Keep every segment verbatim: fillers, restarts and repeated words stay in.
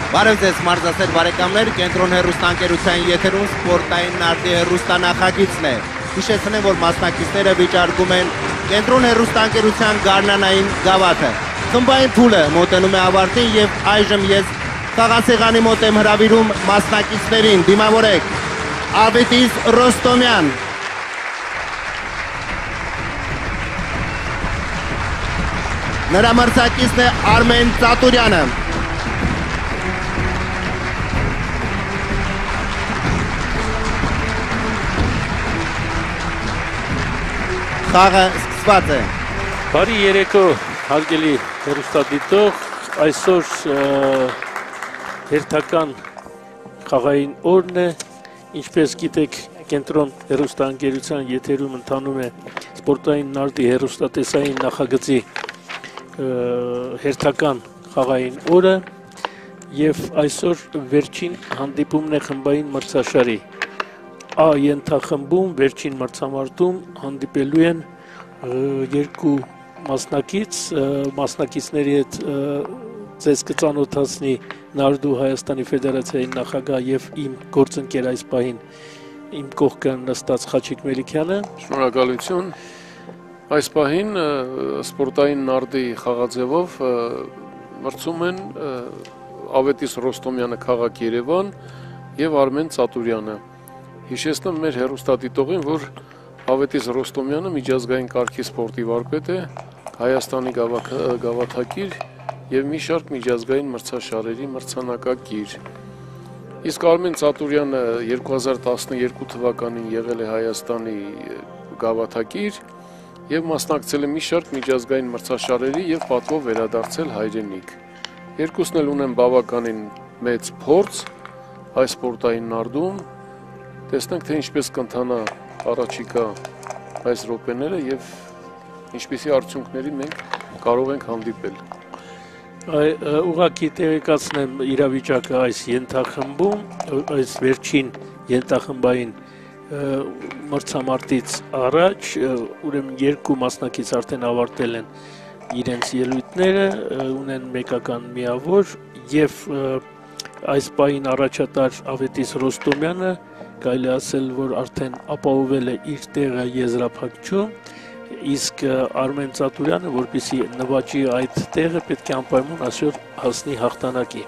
Բարև ձեզ մարզասեր բարեկամներ, Կենտրոն հեռուստաընկերության եթերում սպորտային նարդի հեռուստանախագիծն է։ Հիշեցնեմ, որ մասնակիցները վիճարկում են Կենտրոն հեռուստաընկերության գարնանային գավաթը։ Խմբային փուլը մոտենում է ավարտին եւ այժմ ես խաղասեղանի մոտ եմ հրավիրում մասնակիցներին։ Դիմավորեք Ավետիս Ռոստոմյան, նրա մրցակիցն է Արմեն Ծատուրյանը։ Խաղը սկսված է։ Բարի երեկո, հարգելի հեռուստադիտող, այսօր հերթական խաղային օրն է, ինչպես գիտեք, Կենտրոն հեռուստաընկերության եթերում ընթանում է սպորտային նարդի հեռուստատեսային նախագծի հերթական խաղային օրը եւ այսօր վերջին հանդիպումն է խմբային մրցաշարի A ենթախմբում վերջին մրցամարտում հանդիպելու են երկու մասնակից, մասնակիցների հետ ձեզ կծանոթացնի Նարդու Հայաստանի Ֆեդերացիայի նախագահ եւ իմ գործընկեր այս պահին իմ կողքը նստած Խաչիկ Մելիքյանը։ Շնորհակալություն։ Այս պահին սպորտային նարդի խաղաձևով մրցում են Ավետիս Ռոստոմյանը քաղաք Երևան եւ Արմեն Ծատուրյանը։ Հիշեցնեմ մեր հեռուստադիտողին, որ Ավետիս Ռոստոմյանը միջազգային կարգի սպորտի վարպետ է, Հայաստանի գավաթակիր եւ մի շարք միջազգային մրցաշարերի մրցանակակիր։ Իսկ Արմեն Ծատուրյանը երկու հազար տասներկու թվականին եղել է Հայաստանի գավաթակիր եւ մասնակցել է մի շարք միջազգային մրցաշարերի եւ պատվով վերադարձել հայրենիք։ Երկուսն էլ ունեն բավականին մեծ փորձ այս սպորտային նարդում։ Տեսնենք, թե ինչպես կընթանա առաջիկա այս րոպեները եւ ինչպիսի արդյունքների մենք կարող ենք հանդիպել։ Ուղղակի տեղեկացնեմ իրավիճակը այս ենթախմբում, այս վերջին ենթախմբային մրցամարտից առաջ, ուրեմն երկու մասնակից արդեն ավարտել են իրենց ելույթները, ունեն մեկական միավոր եւ այս պահին առաջատար Ավետիս Ռոստոմյանը կարելի ասել, որ արդեն ապահովել է իր տեղը եզրափակչում, իսկ Արմեն Ծատուրյանը, որպեսզի նվաճի այդ տեղը, պետք է անպայման այսօր հասնի հաղթանակի։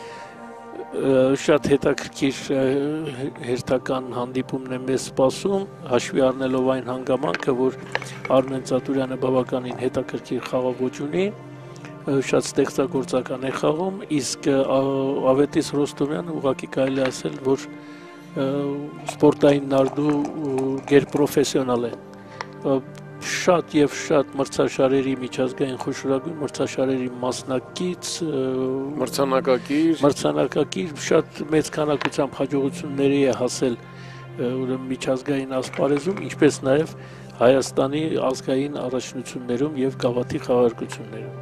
Շատ հետաքրքիր հերթական հանդիպումն է մեզ սպասում, հաշվի առնելով այն հանգամանքը, որ Արմեն Ծատուրյանը բավականին հետաքրքիր խաղաոճ ունի, շատ ստեղծագործական է խաղում, իսկ Ավետիս Ռոստոմյանը ուղղակի կարելի ասել, որ սպորտային նարդու գերպրոֆեսիոնալ է, շատ եւ շատ մրցաշարերի միջազգային խոշորագույն մրցաշարերի մասնակից, մրցանակակիր, մրցանակակիր, շատ մեծ քանակությամբ հաջողությունների է հասել ուրեմն միջազգային ասպարեզում, ինչպես նաեւ Հայաստանի ազգային առաջնություններում եւ գավաթի խաղարկություններում։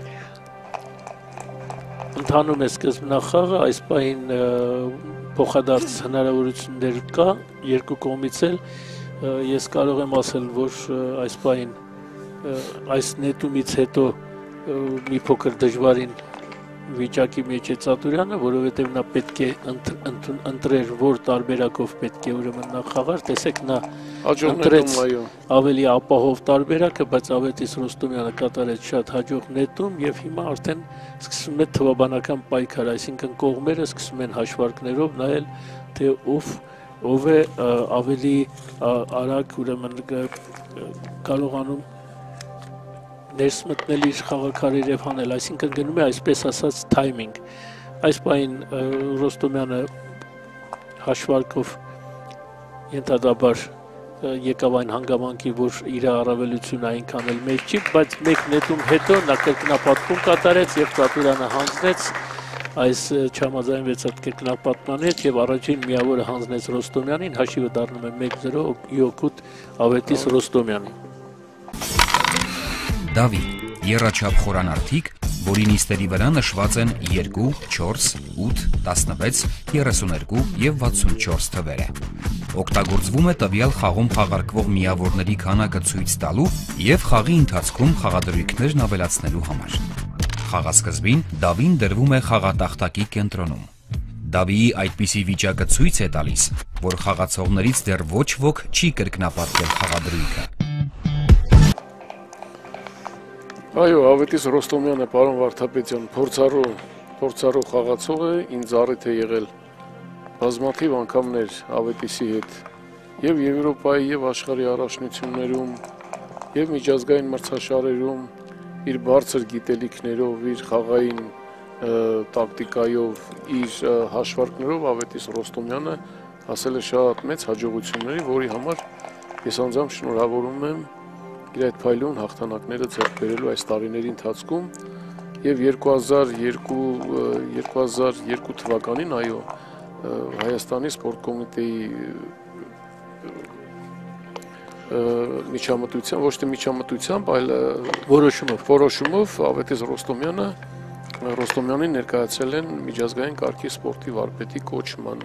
Ընթանում է սկզբնախաղը, այս պահին փոխադարձ հնարավորություններ կա երկու կողմից էլ, ես կարող եմ ասել, որ այս պահին այս նետումից հետո մի փոքր դժվարին վիճակի մեջ է Ծատուրյանը, որովհետև նա պետք է ընտրեր, որ տարբերակով պետք է ուրեմն նա խաղար, տեսեք նա ընտրեց ավելի ապահով տարբերակը, բայց Ավետիս Ռոստոմյանը կատարեց շատ հաջող նետում եւ հիմա արդեն սկսում է թվաբանական պայքար, այսինքն կողմերը սկսում են հաշվարկներով նայել, թե ով ով է ավելի արագ ուրեմն կարողանում ներս մտնել իր խաղաքարեր եւ հանել, այսինքն գնում է այսպես ասած թայմինգ։ Այս պահին Ռոստոմյանը հաշվարկով ենթադրաբար եկավ այն հանգամանքի, որ իր առավելությունը այնքան էլ մեծ չի, բայց մեկ նետում հետո նա կրկնապատկում կատարեց եւ Ծատուրյանը հանձնեց, այս չհամաձայնվեց այդ կրկնապատկման հետ եւ առաջին միավորը հանձնեց Ռոստոմյանին, հաշիվը դառնում է մեկ զրո իօգուտ Ավետիս Ռոստոմյանին։ Դավիթ, եռաչափ խորանարդիկ, որի նիստերի վրա նշված են երկու, չորս, ութ, տասնվեց, երեսուներկու և վաթսունչորս թվերը։ Օգտագործվում է տվյալ խաղում խաղարկվող միավորների քանակը ցույց տալու և խաղի ընթացքում խաղադրույքներն ավելացնելու համար։ Խաղասկզբին Դավին դրվում է խաղատախտակի կենտրոնում։ Դավիի այդպիսի վիճակը ցույց է տալիս, որ խաղացողներից դեռ ոչ ոք չի կրկնապատկել խաղադրույքը։ Այո, Ավետիս Ռոստոմյանը, պարոն Վարդապետյան, փորձառու, փորձառու խաղացող է, ինձ առիթ է եղել բազմաթիվ անգամներ Ավետիսի հետ եւ Եվրոպայի եւ աշխարհի առաջնություններում եւ միջազգային մրցաշարերում իր բարձր գիտելիքներով, իր խաղային տակտիկայով, իր հաշվարկներով Ավետիս Ռոստոմյանը հասել է շատ մեծ հաջողությունների, որի համար ես անձամբ շնորհավորում եմ իր այդ փայլուն հաղթանակները ձեռք բերելու այս տարիների ընթացքում եւ երկու հազար երկու թվականին, այո, Հայաստանի սպորտ կոմիտեի միջամտությամբ, ոչ թե միջամտությամբ, այլ որոշումով, որոշումով Ավետիս Ռոստոմյանը Ռոստոմյանին ներկայացել են միջազգային կարգի սպորտի վարպետի կոչման։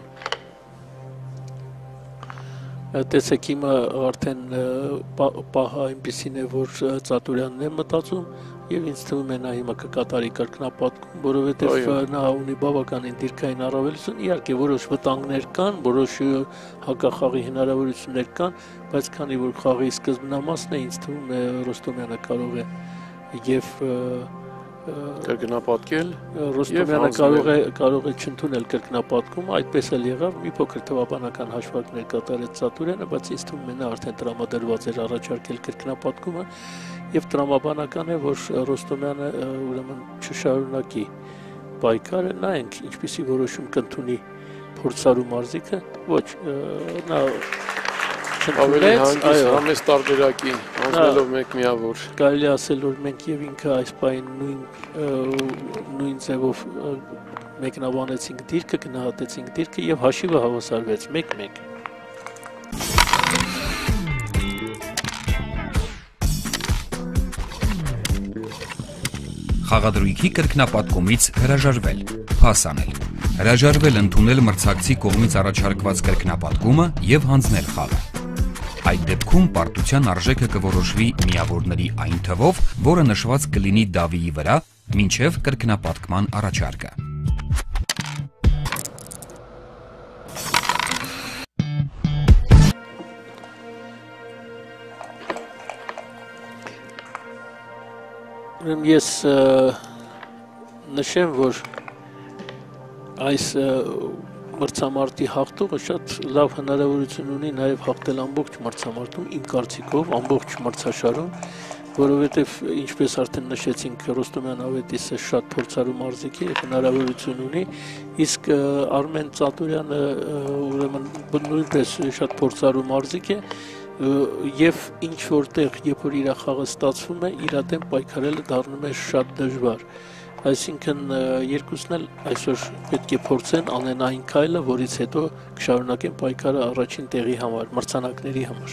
Տեսեք, հիմա արդեն պահը այնպիսին է, որ Ծատուրյանն է մտածում եւ ինձ թվում է նա հիմա կկատարի կրկնապատկում, որովհետեւ նա ունի բավականին դիրքային առավելություն, իհարկե որոշ վտանգներ կան, որոշ հակախաղի հնարավորություններ կան, բայց քանի որ խաղի սկզբնամասն է, ինձ թվում է Ռոստոմյանը կարող է եւ կրկնապատկել Ռոստոմյանը կարող է կարող է չընդունել կրկնապատկում, այդպես էլ եղավ, մի փոքր թվաբանական հաշվարկներ կատարեց Ծատուրյանը, բայց ինձ թվում է նա արդեն տրամադրված էր առաջարկել կրկնապատկումը եւ տրամաբանական է, որ Ռոստոմյանը ուրեմն չշարունակի պայքարը, նայենք ինչպիսի որոշում կընդունի փորձառու մարզիկը, ոչ նա ավելի հանգիստ համեստ տարբերակի անցնելով մեկ միավոր։ Կարելի ասել, որ մենք եւ ինքը այս պահին նույն նույն ձևով մեկնաբանեցինք դիրքը, գնահատեցինք դիրքը եւ հաշիվը հավասարվեց մեկ-մեկ։ Խաղադրույքի կրկնապատկումից հրաժարվել, փաս անել։ Հրաժարվել ընդունել մրցակցի կողմից առաջարկված կրկնապատկումը եւ հանձնել խաղը։ Այդ դեպքում պարտության արժեքը կորոշվի միավորների այն թվով, որը նշված կլինի Դավիի վրա, մինչև կրկնապատկման առաջարկը։ Ես նշեմ, որ այս մրցամարտի հաղթողը շատ լավ հնարավորություն ունի նաև հաղթել ամբողջ մրցամարտում, իմ կարծիքով, ամբողջ մրցաշարում, որովհետև ինչպես արդեն նշեցինք, Ռոստոմյան Ավետիսը շատ փորձառու մարզիկ է, հնարավորություն ունի, իսկ Արմեն Ծատուրյանը ուրեմն նույնպես շատ փորձառու մարզիկ է, եւ ինչ որտեղ, երբ որ իր խաղը ստացվում է, իր դեմ պայքարելը դառնում է շատ դժվար։ Այսինքն երկուսն էլ այսօր պետք է փորձեն անեն այն քայլը, որից հետո կշարունակեն պայքարը առաջին տեղի համար, մրցանակների համար։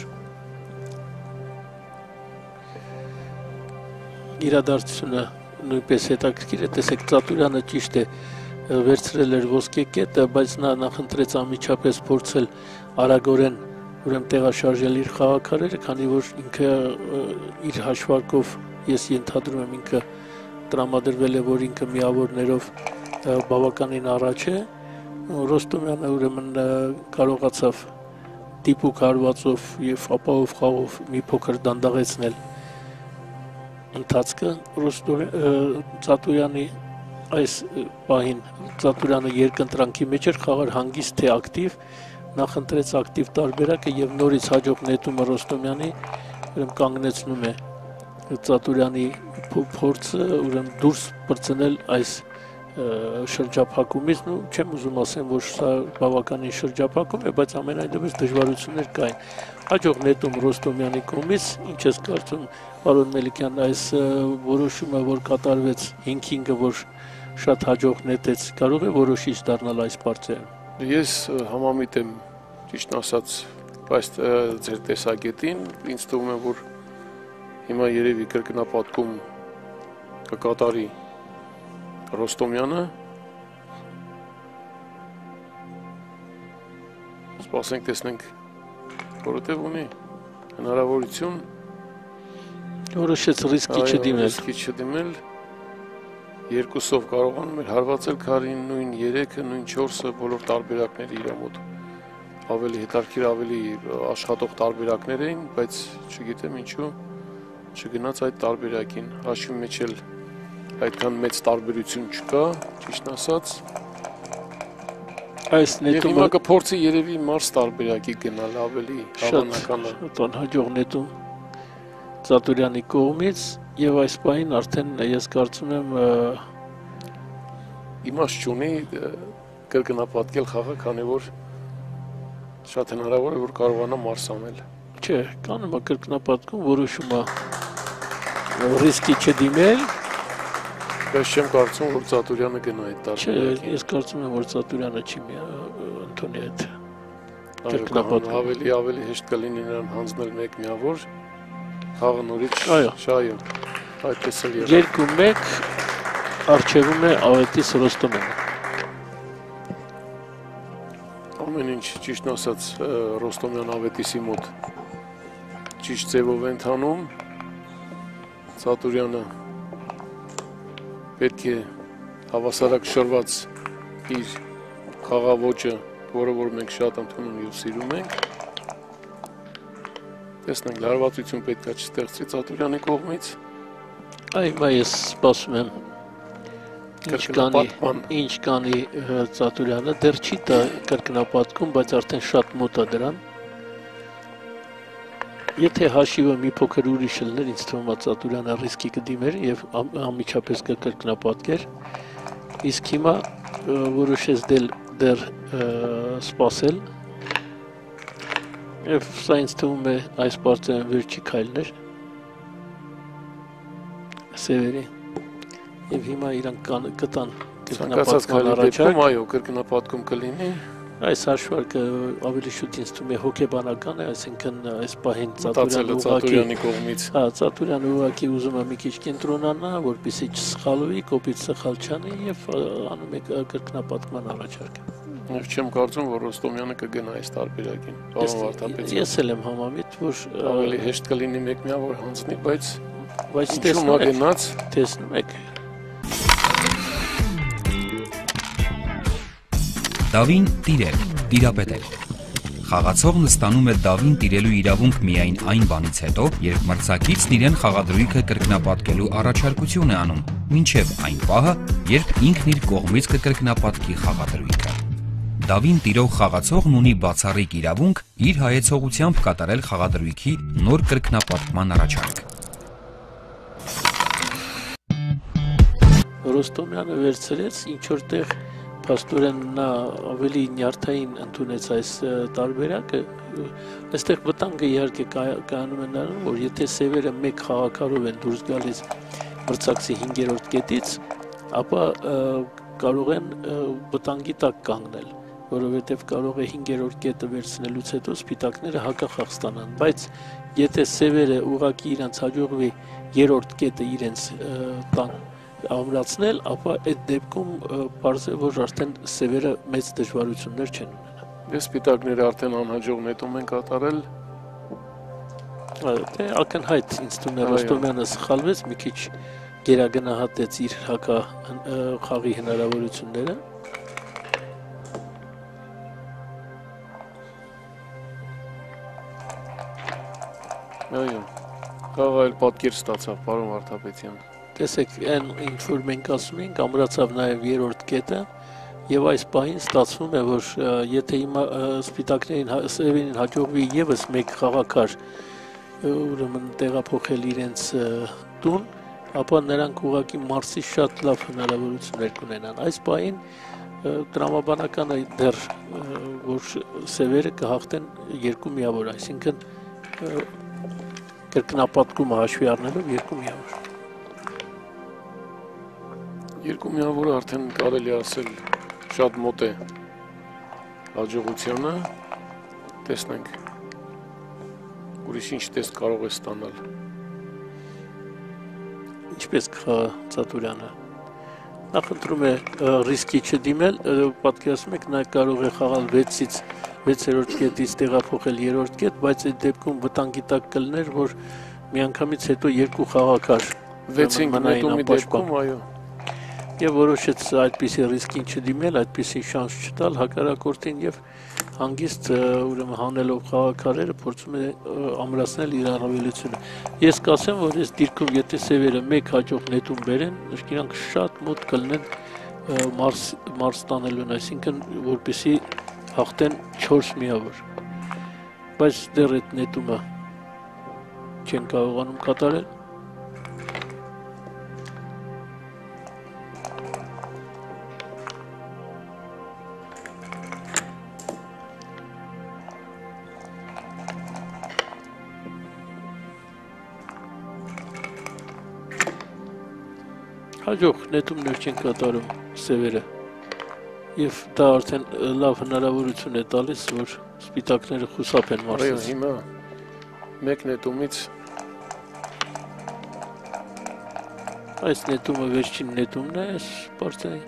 Իրադարձությունը նույնպես հետաքրքիր է, տեսեք, Ծատուրյանը ճիշտ է վերցրել էր ոսկե կետը, բայց նա նախընտրեց անմիջապես փորձել արագորեն ուրեմն տեղաշարժել իր խաղաքարերը, քանի որ ինքը իր հաշվարկով, ես ենթադրում եմ, ինքը տրամադրվել է, որ ինքը միավորներով բավականին առաջ է, Ռոստոմյանը ուրեմն կարողացավ դիպուկ հարվածով եւ ապահով խաղով մի փոքր դանդաղեցնել ընթացքը Ծատուրյանի այս պահին Ծատուրյանը երկընտրանքի մեջ էր, խաղար հանգիստ թե ակտիվ, նախընտրեց ակտիվ տարբերակը եւ նորից հաջող նետումը Ռոստոմյանի ուրեմն կանգնեցնում է Ծատուրյանի փորձը ուրեմն դուրս բրցնել այս շրջափակումից, ու չեմ ուզում ասեմ, որ սա բավականին շրջափակում է, բայց ամենայնիվս դժվարություններ կային։ Հաջող նետում Ռոստոմյանի կողմից, ինչ ես կարծում, պարոն Մելիքյան, այս որոշումը, որ կատարվեց հինգ-հինգը, որ շատ հաջող նետեց, կարող է որոշիչ դառնալ այս պարծերում։ Ես համամիտ եմ, ճիշտ ասած, այս ձեր տեսակետին, ինձ թվում է, որ հիմա երևի կրկնապատկում կկատարի Ռոստոմյանը, սպասենք տեսնենք, որովհետև ունի հնարավորություն որոշեց ռիսկի չդիմել, ռիսկի չդիմել, երկուսով կարողանում էր հարվածել քարին, նույն երեքը, նույն չորսը բոլոր տարբերակները իր մոտ ավելի հետաքրքիր, ավելի աշխատող տարբերակներ էին, բայց չգիտեմ ինչու չգնաց այդ տարբերակին։ Հաշվի մեջ էլ այդքան մեծ տարբերություն չկա, ճիշտն ասած։ Այս Եվ հիմա նետումը կփորձի երևի մարս տարբերակի գնալ ավելի հավանական է։ շատ անհաջող նետում Ծատուրյանի կողմից եւ այս պահին արդեն ես կարծում եմ Իմաստ չունի կրկնապատկել խաղը, քանի որ շատ հնարավոր է որ կարողանա մարս անել։ չէ, կանում է կրկնապատկում, որոշում է ռիսկի չդիմել։ Բայց չեմ կարծում որ Ծատուրյանը գնա այդ Չէ, տարբերակին։ ես կարծում եմ որ Ծատուրյանը չի մի ընդունի այդ Այո, կրկնապատկում։ ավելի ավելի հեշտ կլինի նրան հանձնել մեկ միավոր խաղը նորից Այո։ շայո։ Այդպես էլ եղավ։ երկու մեկ արժևում է Ավետիս Ռոստոմյանը։ Ամեն ինչ ճիշտն ասած Ռոստոմյան Ավետիսի մոտ ճիշտ ձևով են ընթանում։ Ծատուրյանը պետք է հավասարակշռված իր խաղաոճը, որը որ մենք շատ ընդունում եւ սիրում ենք։ Տեսնենք լարվածություն պետք է չստեղծվի Ծատուրյանի կողմից։ Այ հիմա ես սպասում եմ ինչ կանի, ինչ կանի Ծատուրյանը, դեռ չի տա կրկնապատկում, բայց արդեն շատ մոտ է դրան։ Եթե հաշիվը մի փոքր ուրիշ լիներ, ինձ թվում է Ծատուրյանը ռիսկի կդիմեր եւ անմիջապես կկրկնապատկեր։ Իսկ հիմա որոշեց դել դեռ սպասել։ Եվ սա ինձ թվում է այս պարծեն վերջի քայլն էր Սևերի։ Եվ հիմա իրանք կտան կրկնապատկման առաջարկ։ Այո, կրկնապատկում կլինի։ Այս հաշվարկը ավելի շուտ ինձ թվում է հոգեբանական է, այսինքն այս պահին Ծատուրյանի կողմից։ Հա, Ծատուրյանը ուղղակի ուզում է մի քիչ կենտրոնանա, որպեսզի չսխալվի, կոպիտ սխալ չանի եւ անում է կրկնապատկման առաջարկ։ Ես չեմ կարծում, որ Ռոստոմյանը կգնա այս տարբերակին։ Պարոն Վարդապետյան։ Ես էլ եմ համամիտ, որ ավելի հեշտ կլինի մեկ միավոր հանձնի, բայց բայց տեսնում եք, տեսնում եք։ Դավին տիրել, տիրապետել։ Խաղացողն ստանում է դավին տիրելու իրավունք միայն այն բանից հետո, երբ մրցակիցն իրեն խաղադրույքը կրկնապատկելու առաջարկություն է անում, մինչև այն պահը, երբ ինքն իր կողմից կկրկնապատկի խաղադրույքը։ Դավին տիրող խաղացողն ունի բացառիկ իրավունք իր հայեցողությամբ կատարել խաղադրույքի նոր կրկնապատկման առաջարկ։ Ռոստոմյանը վերցրեց ինչ որտեղ Փաստորեն նա ավելի նյարդային ընդունեց այս տարբերակը, այստեղ վտանգը իհարկե կայանում է նրանում, որ եթե սևերը մեկ խաղակարով են դուրս գալիս մրցակցի հինգերորդ կետից, ապա կարող են վտանգի տակ կանգնել, որովհետև կարող է հինգերորդ կետը վերցնելուց հետո սպիտակները հակախաղ ստանան, բայց եթե սևերը ուղղակի իրենց հաջողվի երրորդ կետը իրենց տան ամրացնել, ապա այդ դեպքում պարզ է, որ արդեն սևերը մեծ դժվարություններ չեն ունենա։ Ես սպիտակները արդեն անհաջող նետում են կատարել։ Դե ակնհայտ ինձ թվում է Ռոստոմյանը սխալվեց, մի քիչ գերագնահատեց իր հակա խաղի հնարավորությունները։ Այո, խաղը այլ պատկեր ստացավ, պարոն Վարդապետյան։ Տեսեք, այն ինչ որ մենք ասում ենք, ամրացավ նաև երրորդ կետը, եւ այս պահին ստացվում է, որ եթե հիմա սպիտակներին սևերին հաջողվի եւս մեկ խաղակար ուրեմն տեղափոխել իրենց տուն, ապա նրանք ուղղակի մարսի շատ լավ հնարավորություններ կունենան։ Այս պահին տրամաբանական է դեռ, որ սևերը կհաղթեն երկու միավոր, այսինքն կրկնապատկումը հաշվի առնելով երկու միավոր։ Երկու միավորը արդեն կարելի ասել շատ մոտ է հաջողությանը, տեսնենք ուրիշ ինչ տեսք կարող է ստանալ։ Ինչպես կխաղա Ծատուրյանը։ Նախընտրում է ռիսկի չդիմել, պատկերացնում եք, նա կարող է խաղալ վեցից վեցերորդ կետից տեղափոխել երրորդ կետ, բայց այդ դեպքում վտանգի տակ կլներ, որ միանգամից հետո երկու խաղակար վեցին նետումի դեպքում, այո։ Եվ որոշեց այդպիսի ռիսկին չդիմել, այդպիսի շանս չտալ հակառակորդին եւ հանգիստ ուրեմն հանելով խաղաքարերը փորձում է ամրացնել իր առավելությունը։ Ես կասեմ, որ այս դիրքում եթե սևերը մեկ հաջող նետում բերեն, իրանք շատ մոտ կլինեն մարս մարս տանելուն, այսինքն որպեսի հաղթեն չորս միավոր։ Բայց դեռ այդ նետումը չեն կարողանում կատարել։ Հաջող նետումներ չեն կատարում սևերը եւ դա արդեն լավ հնարավորություն է տալիս, որ սպիտակները խուսափեն մարսից։ Այո, հիմա մեկ նետումից այս նետումը վերջին նետումն է, այս պարտեզի։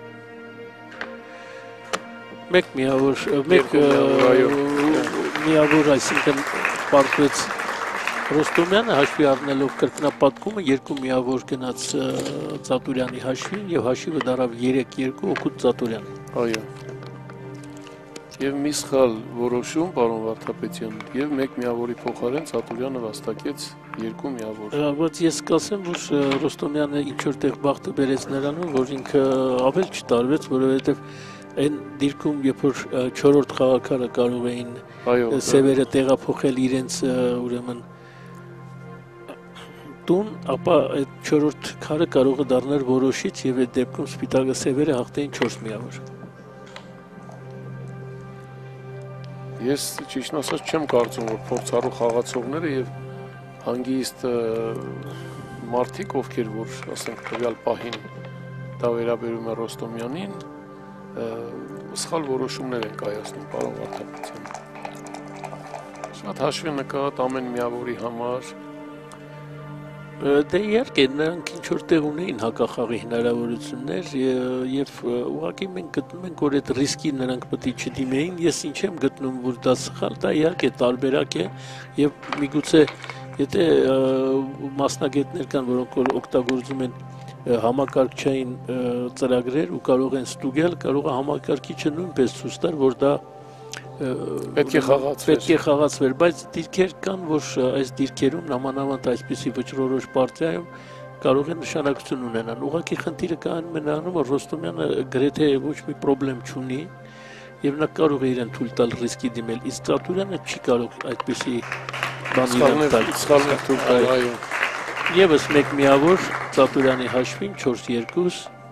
Մեկ միավոր, մեկ միավոր, այսինքն պարտվեց Ռոստոմյանը հաշվի առնելով կրկնապատկումը երկու միավոր գնաց Ծատուրյանի հաշվին եւ հաշիվը դարավ երեք երկու օգուտ Ծատուրյան։ Այո։ Եվ մի սխալ որոշում, պարոն Վարդապետյան, եւ մեկ միավորի փոխարեն Ծատուրյանը վաստակեց երկու միավոր։ Բայց ես կասեմ, որ Ռոստոմյանը ինչ որ տեղ բախտը բերեց նրանում, որ ինքը ավել չտարվեց, որովհետեւ այն դիրքում, երբ որ չորրորդ խաղաքարը կարող էին սևերը տեղափոխել իրենց ուրեմն տուն, ապա այդ չորրորդ քարը կարող է դառնալ որոշիչ եւ այդ դեպքում սպիտակը սևերը հաղթեին չորս միավոր։ Ես ճիշտ ասած չեմ կարծում, որ փորձառու խաղացողները եւ հանգիստ մարդիկ, ովքեր որ ասենք տվյալ պահին դա վերաբերում է Ռոստոմյանին, սխալ որոշումներ են կայացնում, պարոն Վարդապետյան։ Շատ հաշվի նկատ ամեն միավորի համար։ Դե իհարկե նրանք ինչ որ տեղ ունեին հակախաղի հնարավորություններ եւ ուղղակի մենք գտնում ենք, որ այդ ռիսկի նրանք պետք է չդիմեին։ Ես ինչ եմ գտնում, որ դա սխալ, դա իհարկե տարբերակ է եւ միգուցե եթե մասնագետներ կան, որոնք օգտագործում են համակարգչային ծրագրեր ու կարող են ստուգել, կարող է համակարգիչը նույնպես ցույց տալ, որ դա պետք է խաղացվեր։ Պետք է խաղացվեր, բայց դիրքեր կան, որ այս դիրքերում նամանավանդ այսպիսի վճռորոշ պարտիայում կարող է նշանակություն ունենան։ Ուղղակի խնդիրը կայանում է նրանում, որ Ռոստոմյանը գրեթե ոչ մի խնդրեմ չունի եւ նա կարող է իրեն թույլ տալ ռիսկի դիմել, իսկ Ծատուրյանը չի կարող այդպիսի բան իրեն տալ։ Սխալներ թույլ տալ, այո։ Եվս մեկ միավոր Ծատուրյանի հաշվին չորս երկու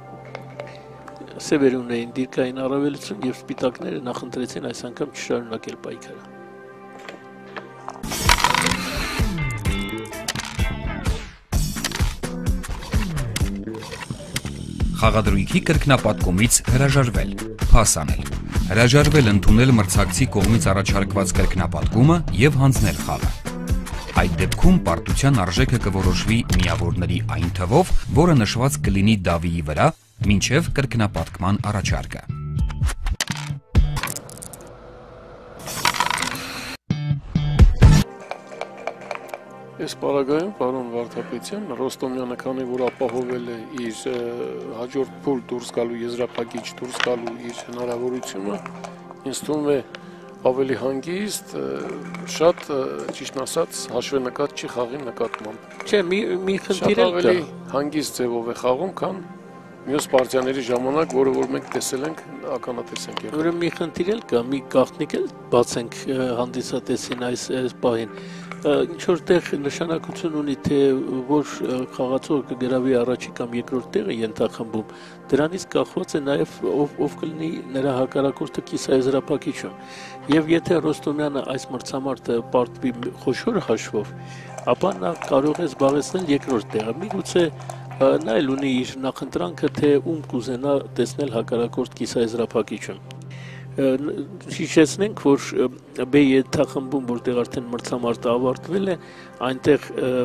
սևեր ունեին դիրքային առավելություն եւ սպիտակները նախընտրեցին այս անգամ չշարունակել պայքարը։ Խաղադրույքի կրկնապատկումից հրաժարվել, փաս անել։ Հրաժարվել ընդունել մրցակցի կողմից առաջարկված կրկնապատկումը եւ հանձնել խաղը։ Այդ դեպքում պարտության արժեքը կորոշվի միավորների այն թվով, որը նշված կլինի Դավիի վրա, մինչև կրկնապատկման առաջարկը։ Այս պարագայում, պարոն Վարդապետյան, Ռոստոմյանը քանի որ ապահովել է իր հաջորդ փուլ դուրս գալու, եզրափակիչ դուրս գալու իր հնարավորությունը, ինձ թվում է ավելի հանգիստ, շատ ճիշտ ասած հաշվենկատ չի խաղի նկատմամբ։ Չէ, մի մի խնդիր էլ կա։ Հանգիստ ձևով է խաղում, քան մյուս պարտիաների ժամանակ, որը որ մենք տեսել ենք, ականատես ենք եղել։ Ուրեմն մի խնդիր էլ կա, մի գաղտնիք էլ բացենք հանդիսատեսին այս պահին։ Ինչ որտեղ նշանակություն ունի, թե որ խաղացողը կգրավի առաջին կամ երկրորդ տեղը ենթախմբում, դրանից կախված է նաև ով կլինի նրա հակառակորդը կիսաեզրափակիչում։ Եվ եթե Ռոստոմյանը այս մրցամարտը պարտվի խոշոր հաշվով, ապա նա կարող է զբաղեցնել երկրորդ տեղը։ Միգուցե նա էլ ունի իր նախընտրանքը, թե ում կուզենա տեսնել հակառակորդ կիսաեզրափակիչում։ Հիշեցնենք, որ B ենթախմբում, որտեղ արդեն մրցամարտը ավարտվել է, այնտեղ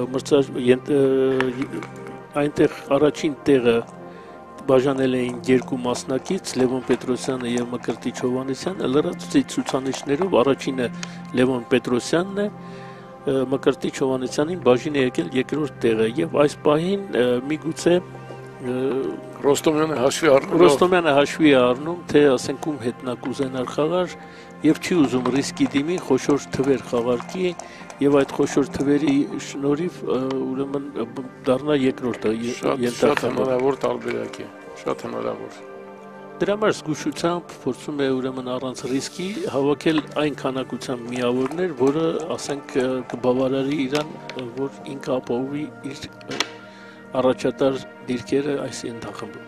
այնտեղ առաջին տեղը բաժանել էին երկու մասնակից, Լևոն Պետրոսյանը եւ Մկրտիչ Հովհաննիսյանը, լրացուցիչ ցուցանիշներով առաջինը Լևոն Պետրոսյանն է, Մկրտիչ Հովհաննիսյանին բաժին է եկել երկրորդ տեղը եւ այս պահին միգուցե Ռոստոմյանը հաշվի առնում։ Ռոստոմյանը հաշվի է առնում, թե ասենք ում հետ նա կուզենար խաղար եւ չի ուզում ռիսկի դիմի, խոշոր թվեր խաղարկի եւ այդ խոշոր թվերի շնորհիվ ուրեմն դառնա երկրորդը Շատ հնարավոր տարբերակ է, շատ հնարավոր։ Դրա համար զգուշությամբ փորձում է ուրեմն առանց ռիսկի հավաքել այն քանակությամբ միավորներ, որը ասենք կբավարարի իրան, որ ինքը ապահովի իր առաջատար դիրքերը այս ենթախմբում։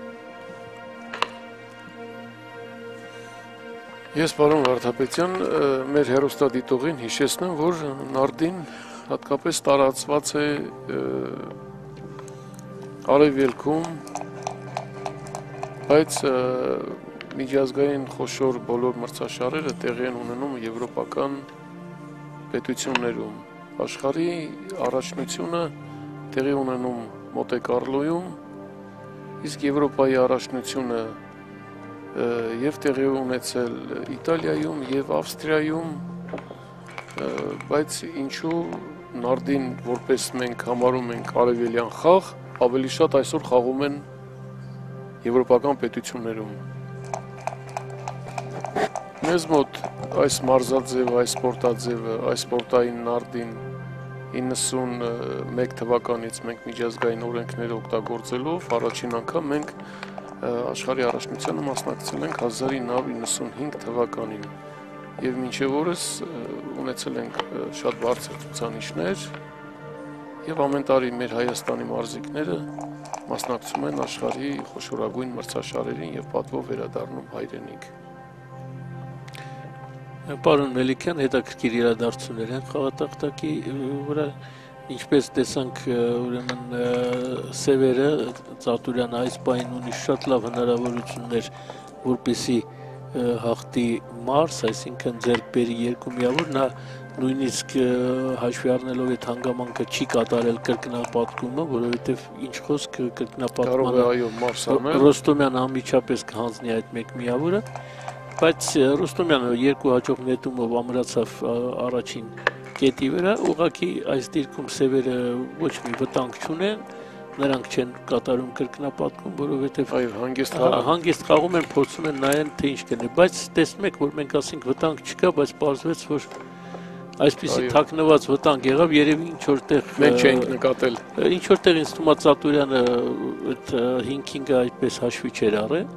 Ես պարոն Վարդապետյան, մեր հեռուստադիտողին հիշեցնեմ, որ նարդին հատկապես տարածված է արևելքում, բայց միջազգային խոշոր բոլոր մրցաշարերը տեղի են ունենում եվրոպական պետություններում։ Աշխարհի առաջնությունը տեղի ունենում Մոնտե Կարլոյում, իսկ Եվրոպայի առաջնությունը եւ տեղի ունեցել Իտալիայում եւ Ավստրիայում, բայց ինչու նարդին որպես մենք համարում ենք արևելյան խաղ, ավելի շատ այսօր խաղում են եվրոպական պետություններում։ Մեզ մոտ այս մարզաձևը, այս սպորտաձևը, այս սպորտային նարդին իննսունմեկ թվականից մենք միջազգային օրենքներ օգտագործելով առաջին անգամ մենք աշխարհի առաջնությանը մասնակցել ենք հազար ինը հարյուր իննսունհինգ թվականին եւ մինչեւ օրս ունեցել ենք շատ բարձր ցուցանիշներ եւ ամեն տարի մեր Հայաստանի մարզիկները մասնակցում են աշխարհի խոշորագույն մրցաշարերին եւ պատվով վերադառնում հայրենիք։ Պարոն Մելիքյան, հետաքրքիր իրադարձություններ են խաղատախտակի վրա, ինչպես տեսանք ուրեմն Սևերը Ծատուրյանը այս պահին ունի շատ լավ հնարավորություններ, որպեսզի հաղթի Մարս, այսինքն ձեռք բերի երկու միավոր, նա նույնիսկ հաշվի առնելով այդ հանգամանքը չի կատարել կրկնապատկումը, որովհետև ինչ խոսք կրկնապատկմանը Ռոստոմյանը անմիջապես կհանձնի այդ մեկ միավորը, բայց Ռոստոմյանը երկու հաջող նետումով ամրացավ առաջին կետի վրա, ուղղակի այս դիրքում Սևերը ոչ մի վտանգ չունեն, նրանք չեն կատարում կրկնապատկում, որովհետև հանգիստ խաղում են, փորձում են նայեն, թե ինչ կլինի, բայց տեսնում եք, որ մենք ասենք վտանգ չկա, բայց պարզվեց, որ այսպիսի թաքնված վտանգ եղավ, երևի ինչ որտեղ մենք չենք նկատել։ Ինչ որտեղ ինձ թվում է Ծատուրյանը այդ հինգինգը այդպես հաշվի չէր առել։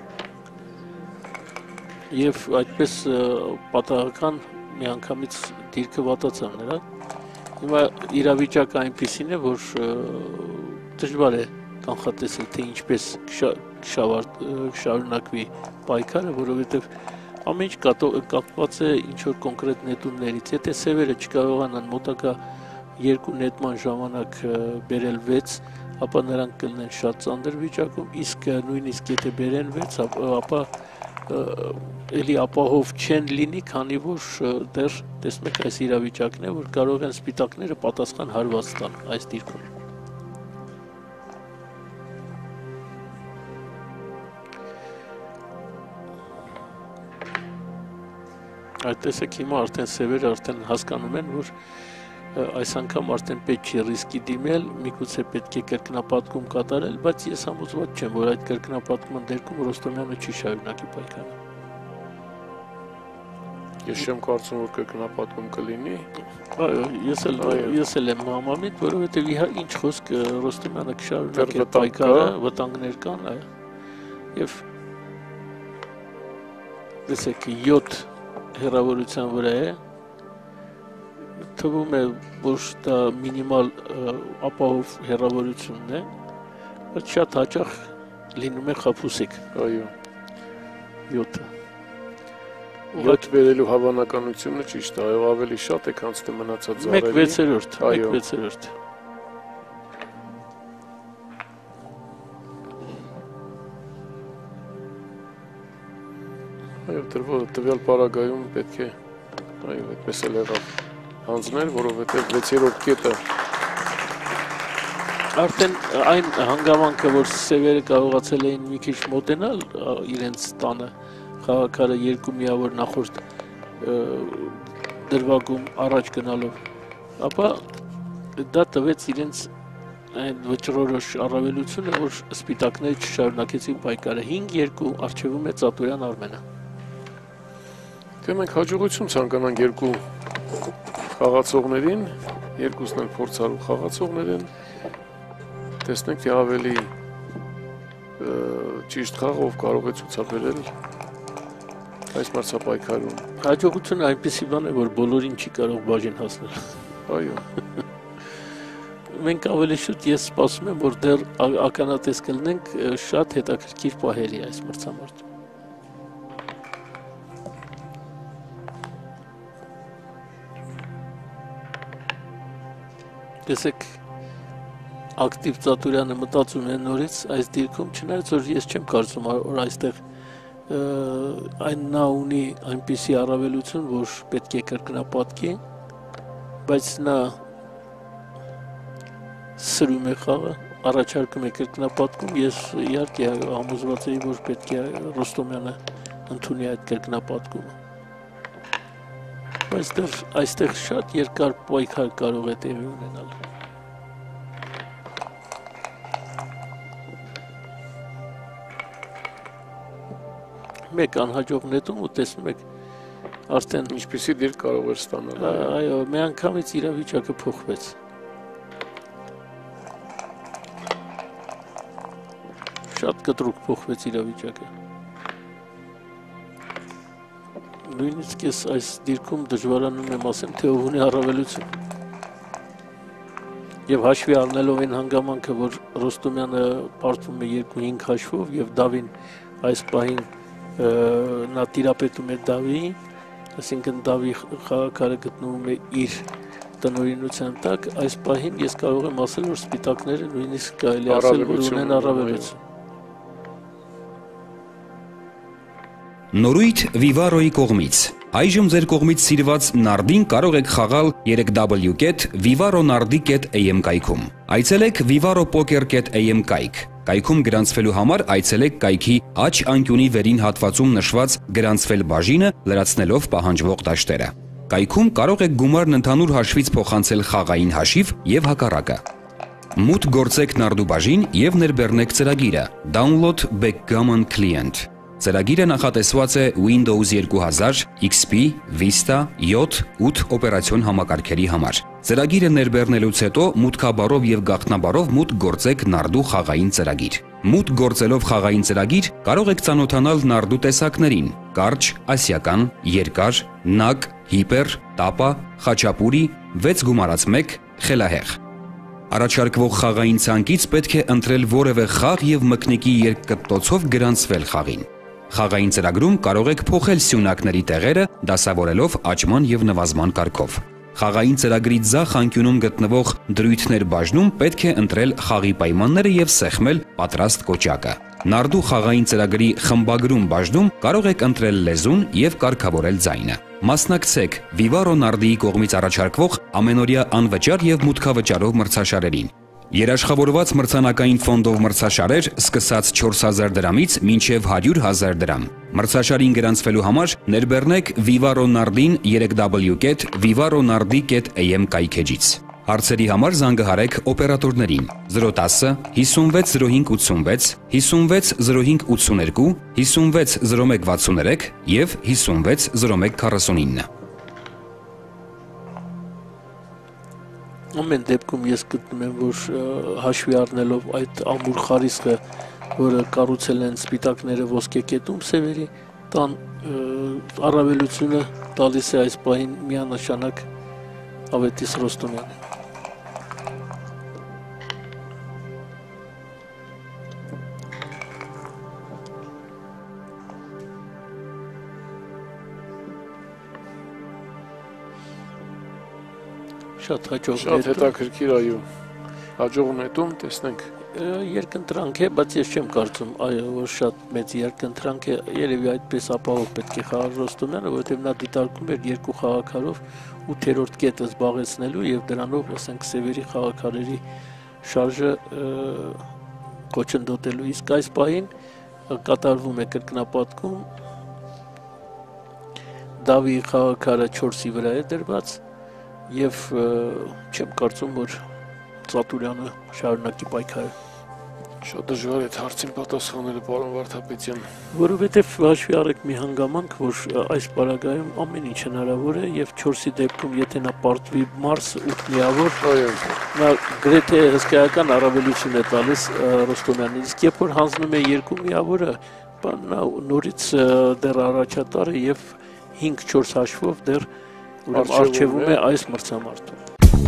Եվ այդպես պատահական միանգամից դիրքը վատացավ նրա։ Հիմա իրավիճակը այնպիսին է, որ դժվար է կանխատեսել, թե ինչպես կշարունակվի պայքարը, որովհետև ամեն ինչ կապված է ինչ-որ կոնկրետ նետումներից։ Եթե Սևերը չկարողանան մոտակա երկու նետման ժամանակ բերել վեց, ապա նրանք կլինեն շատ ծանր վիճակում, իսկ նույնիսկ եթե բերեն վեց, ապա էլի ապահով չեն լինի, քանի որ դեռ տեսնում եք այս իրավիճակն է, որ կարող են սպիտակները պատասխան հարված տան այս դիրքում։ Այդ տեսեք հիմա արդեն Սևերը արդեն հասկանում են, որ այս անգամ արդեն պետք չի ռիսկի դիմել, միգուցե պետք է կրկնապատկում կատարել, բայց ես համոզված չեմ, որ այդ կրկնապատկման դեպքում Ռոստոմյանը չի շարունակի պայքարը։ Ես չեմ կարծում, որ կրկնապատկում կլինի։ Այո, ես էլ եմ համամիտ, որովհետև ինչ խոսք Ռոստոմյանը կշարունակի պայքարը, վտանգներ կան, եւ տեսեք յոթ հեռավորության վրա է, թվում է, որ դա մինիմալ ապահով հեռավորությունն է, բայց շատ հաճախ լինում է խաբուսիկ։ Այո։ յոթը։ յոթ բերելու հավանականությունը ճիշտ է, ավելի շատ է, քան թե մնացած զառերի։ մեկ վեցերորդ, մեկ վեցերորդ։ Այո, տվյալ պարագայում պետք է, այո, այդպես էլ եղավ հանձնել, որովհետև վեցերորդ կետը արդեն այն հանգամանքը, որ Սևերը կարողացել էին մի քիչ մոտենալ իրենց տանը խաղաքարը երկու միավոր նախորդ դրվագում առաջ գնալով, ապա դա տվեց իրենց այն վճռորոշ առավելությունը, որ սպիտակները չշարունակեցին պայքարը։ հինգ երկու առջևում է Ծատուրյան Արմենը։ Դե մենք հաջողություն ցանկանանք երկու խաղացողներին, երկուսն էլ փորձառու խաղացողներ են։ Տեսնենք թե ավելի ճիշտ խաղով կարող է ցուցաբերել այս մրցապայքարում։ Հաջողությունը այնպեսի բան է, որ բոլորին չի կարող բաժին հասնել։ Այո։ Մենք ավելի շուտ ես սպասում եմ, որ դեռ ականատես կլինենք շատ հետաքրքիր պահերի այս մրցամարտում։ Տեսեք, ակտիվ Ծատուրյանը մտածում է նորից այս դիրքում, չնայած որ ես չեմ կարծում, որ այստեղ այն նա ունի այնպիսի առավելություն, որ պետք է կրկնապատկի, բայց նա սրում է խաղը, առաջարկում է կրկնապատկում, ես իհարկե համոզված էի, որ պետք է Ռոստոմյանը ընդունի այդ կրկնապատկումը։ Բայց դեռ այստեղ շատ երկար պայքար կարող է տեղի ունենալ։ Մեկ անհաջող նետում ու տեսնում եք արդեն ինչպիսի դիրք կարող էր ստանալ։ Այո, մի անգամից իրավիճակը փոխվեց։ Շատ կտրուկ փոխվեց իրավիճակը։ Նույնիսկ ես այս դիրքում դժվարանում եմ ասեմ, թե ով ունի առավելություն։ Եվ հաշվի առնելով այն հանգամանքը, որ Ռոստոմյանը պարտվում է երկու հինգ հաշվով եւ Դավին այս պահին նա տիրապետում է Դավիին, այսինքն Դավի խաղակարը գտնվում է իր տնօրինության տակ, այս պահին ես կարող եմ ասել, որ սպիտակները նույնիսկ կարելի ասել, որ ունեն առավելություն։ Նորույթ Vivaro-ի կողմից։ Այժմ ձեր կողմից սիրված նարդին կարող եք խաղալ երեք w կետ vivaro nardi կետ a m կայքում։ Այցելեք vivaro poker կետ a m կայք։ Կայքում գրանցվելու համար այցելեք կայքի աջ անկյունի վերին հատվածում նշված գրանցվել բաժինը, լրացնելով պահանջվող դաշտերը։ Կայքում կարող եք գումարն ընդհանուր հաշվից փոխանցել խաղային հաշիվ եւ հակառակը։ Մուտք գործեք նարդու բաժին եւ ներբեռնեք ծրագիրը Download Backgammon Client։ Ծրագիրը նախատեսված է Windows երկու հազար, X P, Vista, յոթ, ութ օպերացիոն համակարգերի համար։ Ծրագիրը ներբեռնելուց հետո մուտքաբարով եւ գաղտնաբարով մուտք գործեք նարդու խաղային ծրագիր։ Մուտք գործելով խաղային ծրագիր կարող եք ծանոթանալ նարդու տեսակներին՝ կարճ, ասիական, երկար, նակ, հիպեր, տապա, խաչապուրի, վեց գումարած մեկ, խելահեղ։ Առաջարկվող խաղային ցանկից պետք է ընտրել որևէ խաղ եւ մկնիկի երկկտոցով գրանցվել խաղին։ Խաղային ծրագրում կարող եք փոխել սյունակների տեղերը, դասավորելով աճման եւ նվազման կարգով։ Խաղային ծրագրի ձախ անկյունում գտնվող դրույթներ բաժնում պետք է ընտրել խաղի պայմանները եւ սեղմել պատրաստ կոճակը։ Նարդու խաղային ծրագրի խմբագրում բաժնում կարող եք ընտրել լեզուն եւ կարգավորել ձայնը։ Մասնակցեք Vivaro Nardi-ի կողմից առաջարկվող ամենօրյա անվճար եւ մուտքավճարով մրցաշարերին։ Երաշխավորված մրցանակային ֆոնդով մրցաշարեր սկսած չորս հազար դրամից մինչև հարյուր հազար դրամ։ Մրցաշարին գրանցվելու համար ներբեռնեք Vivaro Nardi-ին երեք w կետ vivaro nardi կետ a m կայքեջից։ Հարցերի համար զանգահարեք օպերատորներին զրո տասը հիսունվեց զրո հինգ ութսունվեց, հիսունվեց զրո հինգ ութսուներկու, հիսունվեց զրո մեկ վաթսուներեք եւ հիսունվեց զրո մեկ քառասունինը։ Ամեն դեպքում ես գտնում եմ, որ հաշվի առնելով այդ ամուր խարիսխը, որը կառուցել են սպիտակները ոսկե կետում սևերի, տան առավելությունը տալիս է այս պահին միանշանակ Ավետիս Ռոստոմյանը։ Շատ հաջող Շատ հետաքրքիր այո։ Հաջող նետում, տեսնենք։ Երկընտրանք է, բայց ես չեմ կարծում, այո, որ շատ մեծ երկընտրանք է, երևի այդպես ապահով պետք է խաղար Ռոստոմյանը, որովհետև նա դիտարկում էր երկու խաղաքարով ութերորդ կետը զբաղեցնելու եւ դրանով, ասենք, սևերի խաղաքարերի շարժը կոչնդոտելու։ Իսկ այս պահին կատարվում է կրկնապատկում, Դավի խաղաքարը չորսի վրա է դրված եւ չեմ կարծում, որ Ծատուրյանը շարունակի պայքարը։ Շատ դժվար է հարցին պատասխանելը, պարոն Վարդապետյան։ Որովհետև հաշվի առեք մի հանգամանք, որ այս պարագայում ամեն ինչ հնարավոր է եւ չորսի դեպքում եթե նա պարտվի մարս ութ միավոր, նա գրեթե հսկայական առավելություն է տալիս Ռոստոմյանին, իսկ երբ որ հանձնում է երկու միավորը, նա նորից դեռ առաջատար է եւ հինգ չորս հաշվով դեռ արժևում է այս մրցամարտում։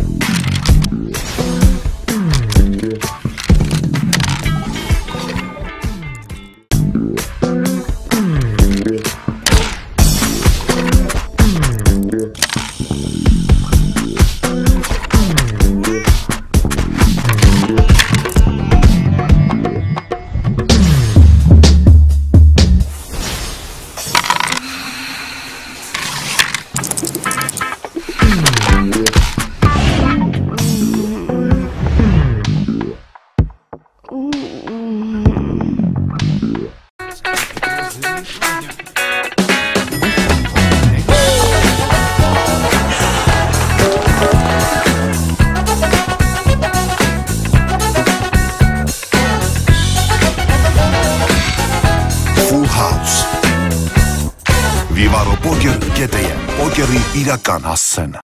Իրական հասցեն։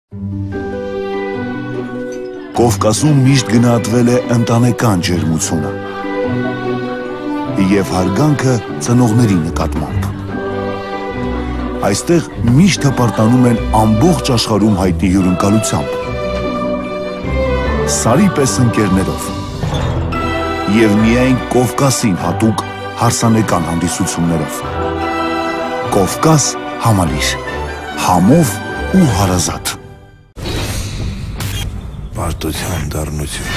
Կովկասում միշտ գնահատվել է ընտանեկան ջերմությունը և հարգանքը ծնողների նկատմամբ։ Այստեղ միշտ հպարտանում են ամբողջ աշխարհում հայտնի հյուրընկալությամբ, սարի պես ընկերներով և միայն Կովկասին հատուկ հարսանեկան հանդիսություններով։ Կովկաս համալիր, համով ու հարազատ։ Պարտության դառնություն։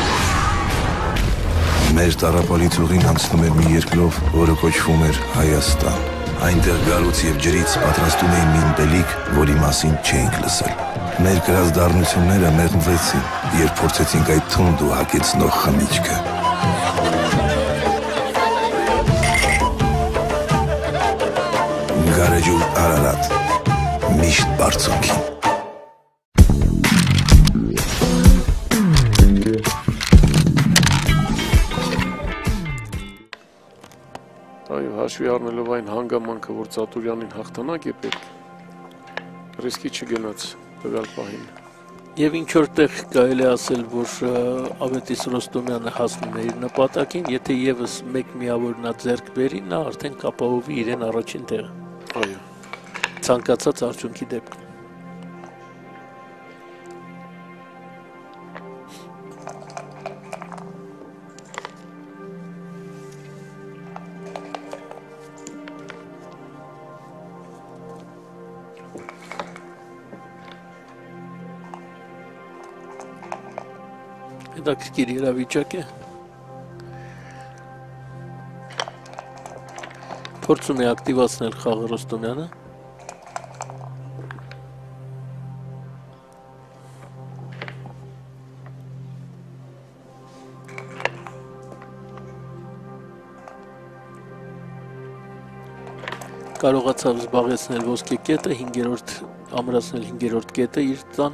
Մեր տառապալից ուղին անցնում էր մի երկրով, որը կոչվում էր Հայաստան։ Այնտեղ գարուց և ջրից պատրաստում էին մի ըմպելիք, որի մասին չէինք լսել։ Մեր կրած դառնությունները մեղմվեցին, երբ փորձեցինք այդ թունդ ու հագեցնող խմիչքը։ Գարեջուր Արարատ, միշտ բարձունքին։ Այո, հաշվի առնելով այն հանգամանքը, որ Ծատուրյանին հաղթանակ է պետք, ռիսկի չգնաց տվյալ պահին։ Եվ ինչ որտեղ կարելի ասել, որ Ավետիս Ռոստոմյանը հասնում է իր նպատակին, եթե եւս մեկ միավոր նա ձեռք բերի, նա արդեն կապահովի իրեն առաջին տեղը։ Այո։ Ցանկացած արդյունքի դեպքում։ Հետաքրքիր իրավիճակ է։ Փորձում է ակտիվացնել խաղը Ռոստոմյանը։ Կարողացավ զբաղեցնել ոսկե կետը, հինգերորդ ամրացնել հինգերորդ կետը իր տան։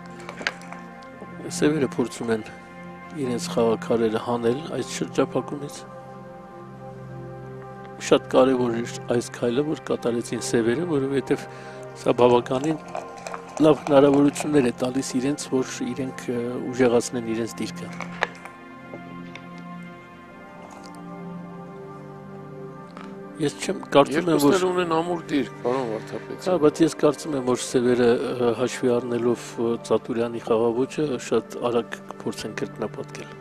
Սևերը փորձում են իրենց խաղաքարերը հանել այս շրջափակումից։ Շատ կարևոր էր այս քայլը, որ կատարեցին սևերը, որովհետև սա բավականին լավ հնարավորություններ է տալիս իրենց, որ իրենք ուժեղացնեն իրենց դիրքը։ Ես չեմ կարծում եմ, որ ունեն ամուր դիրք, պարոն Վարդապետյան։ Հա, բայց ես կարծում եմ, որ սևերը հաշվի առնելով Ծատուրյանի խաղաոճը շատ արագ կփորձեն կրկնապատկել։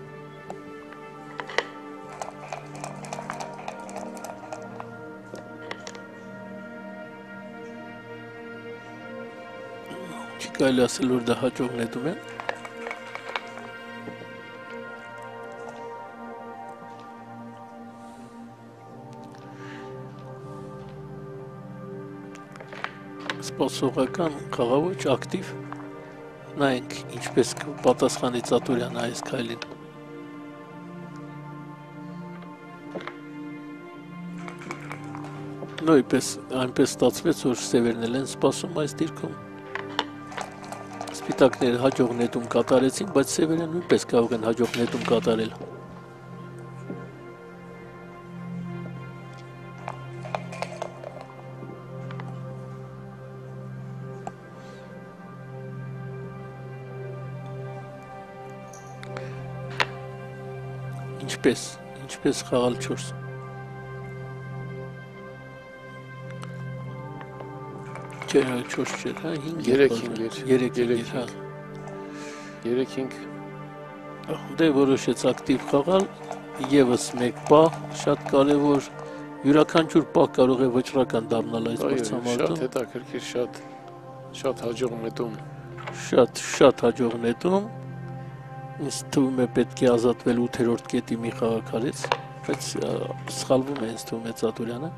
Չի կարելի ասել, որ դա հաջող նետում է։ Սպասողական խաղաոճ ակտիվ, նայենք ինչպես պատասխանի Ծատուրյանը այս քայլին։ Նույնպես այնպես ստացվեց, որ սևերն են սպասում այս դիրքում։ Սպիտակները հաջող նետում կատարեցին, բայց սևերը նույնպես կարող են հաջող նետում կատարել։ Ինչպես, ինչպես խաղալ չորս։ Չէ, չորս չէ, հա, հինգ երեք հինգ էր, երեք հինգ, հա։ երեք հինգ։ Դե որոշեց ակտիվ խաղալ, եւս մեկ պահ, շատ կարևոր, յուրաքանչյուր պահ կարող է վճռական դառնալ այս մրցամարտում։ Շատ հետաքրքիր, շատ շատ հաջող նետում։ Շատ շատ հաջող նետում։ Ինձ թվում է պետք է ազատվել ութերորդ կետի մի խաղաքարից, բայց սխալվում է ինձ թվում է Ծատուրյանը։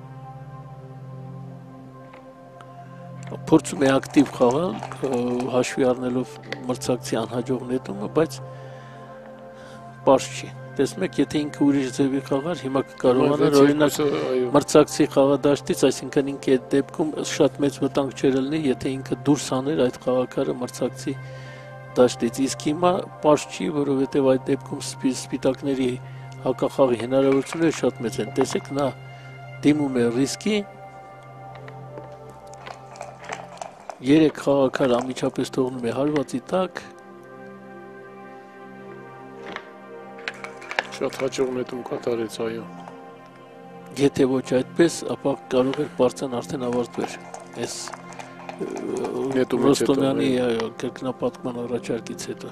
Փորձում է ակտիվ խաղալ, հաշվի առնելով մրցակցի անհաջող նետումը, բայց պարզ չի։ Տեսնում եք, եթե ինքը ուրիշ ձևի խաղար, հիմա կկարողանար օրինակ մրցակցի խաղադաշտից, այսինքն ինքը այդ դեպքում շատ մեծ վտանգ չէր լինի, եթե ինքը դուրս աներ այդ խաղաքարը մրցակցի դաշտից, իսկ հիմա պարզ չի, որովհետև այդ դեպքում սպիտակների հակախաղի հնարավորությունները շատ մեծ են։ Տեսեք, նա դիմում է ռիսկի, երեք խաղաքար անմիջապես թողնում է հարվածի տակ։ Շատ հաջող նետում կատարեց, այո։ Եթե ոչ այդպես, ապա կարող էր պարծան արդեն ավարտվեր։ Այս Ռոստոմյանի կրկնապատկման առաջարկից հետո։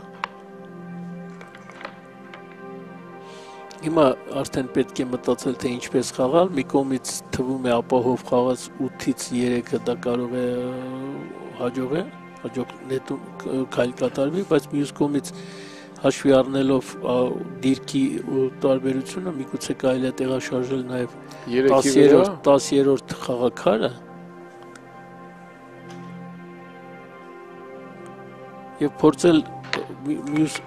Հիմա արդեն պետք է մտածել, թե ինչպես խաղալ, մի կողմից թվում է ապահով խաղաց ութից երեքը դա կարող է հաջող է, հաջող նետում քայլ կատարվի, բայց մյուս կողմից հաշվի առնելով դիրքի տարբերությունը, միգուցե կարելի է տեղաշարժել նաև տասերորդ խաղաքարը եւ փորձել մյուս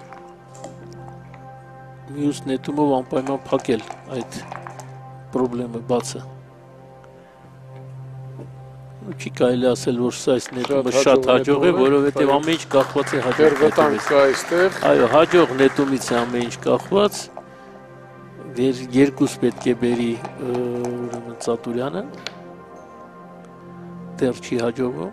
մյուս նետումով անպայման փակել այդ պրոբլեմը բացը։ Չի կարելի ասել, որ սա այս նետումը շատ հաջող է, որովհետև ամեն ինչ կախված է հաջող նետումից։ Այո, հաջող նետումից է ամեն ինչ կախված։ Երկուս պետք է բերի ուրեմն Ծատուրյանը։ Դեռ չի հաջողվում։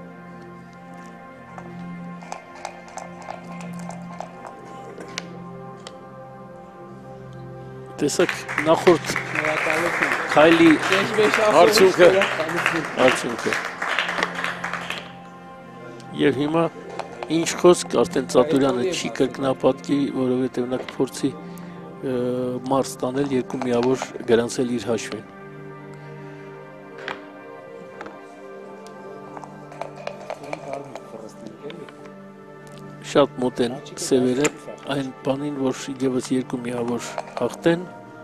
Տեսակ նախորդ քայլի արդյունքը արդյունքը եւ հիմա ինչ խոսք արդեն Ծատուրյանը չի կրկնապատկի, որովհետեւ նա կփորձի մարս տանել երկու միավոր գրանցել իր հաշվին։ Շատ մոտ են սևերը այն բանին, որ եւս երկու միավոր հաղթեն։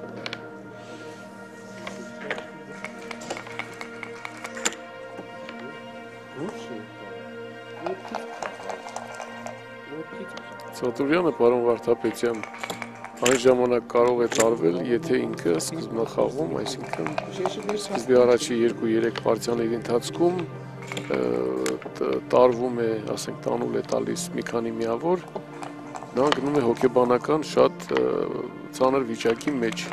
Ծատուրյանը, պարոն Վարդապետյան, այն ժամանակ կարող է տարվել, եթե ինքը սկզբնախաղում, այսինքն սկզբի առաջի երկու-երեք պարտիաների ընթացքում տարվում է, ասենք, տանուլ է տալիս մի քանի միավոր, նա գնում է հոգեբանական շատ ծանր վիճակի մեջ։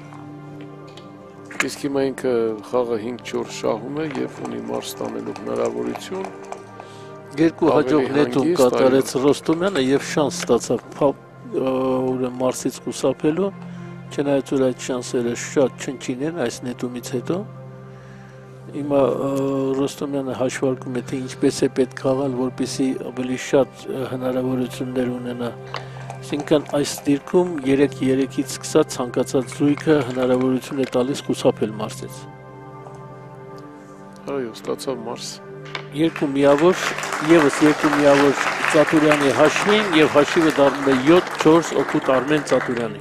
Իսկ հիմա ինքը խաղը հինգ-չորս շահում է եւ ունի մարս ստանելու հնարավորություն։ Երկու հաջող նետում կատարեց Ռոստոմյանը եւ շանս ստացավ ուրեմն մարսից խուսափելու, չնայած որ այդ շանսերը շատ չնչին են այս նետումից հետո։ Հիմա Ռոստոմյանը հաշվարկում է, թե ինչպես է պետք խաղալ, որպեսզի ավելի շատ հնարավորություններ ունենա։ Այսինքն այս դիրքում երեք-երեքից սկսած ցանկացած զույգը հնարավորություն է տալիս խուսափել մարսից։ Այո, ստացավ մարս։ Երկու միավոր, եւս երկու միավոր Ծատուրյանի հաշվին եւ հաշիվը դառնում է յոթ-չորս օգուտ Արմեն Ծատուրյանի։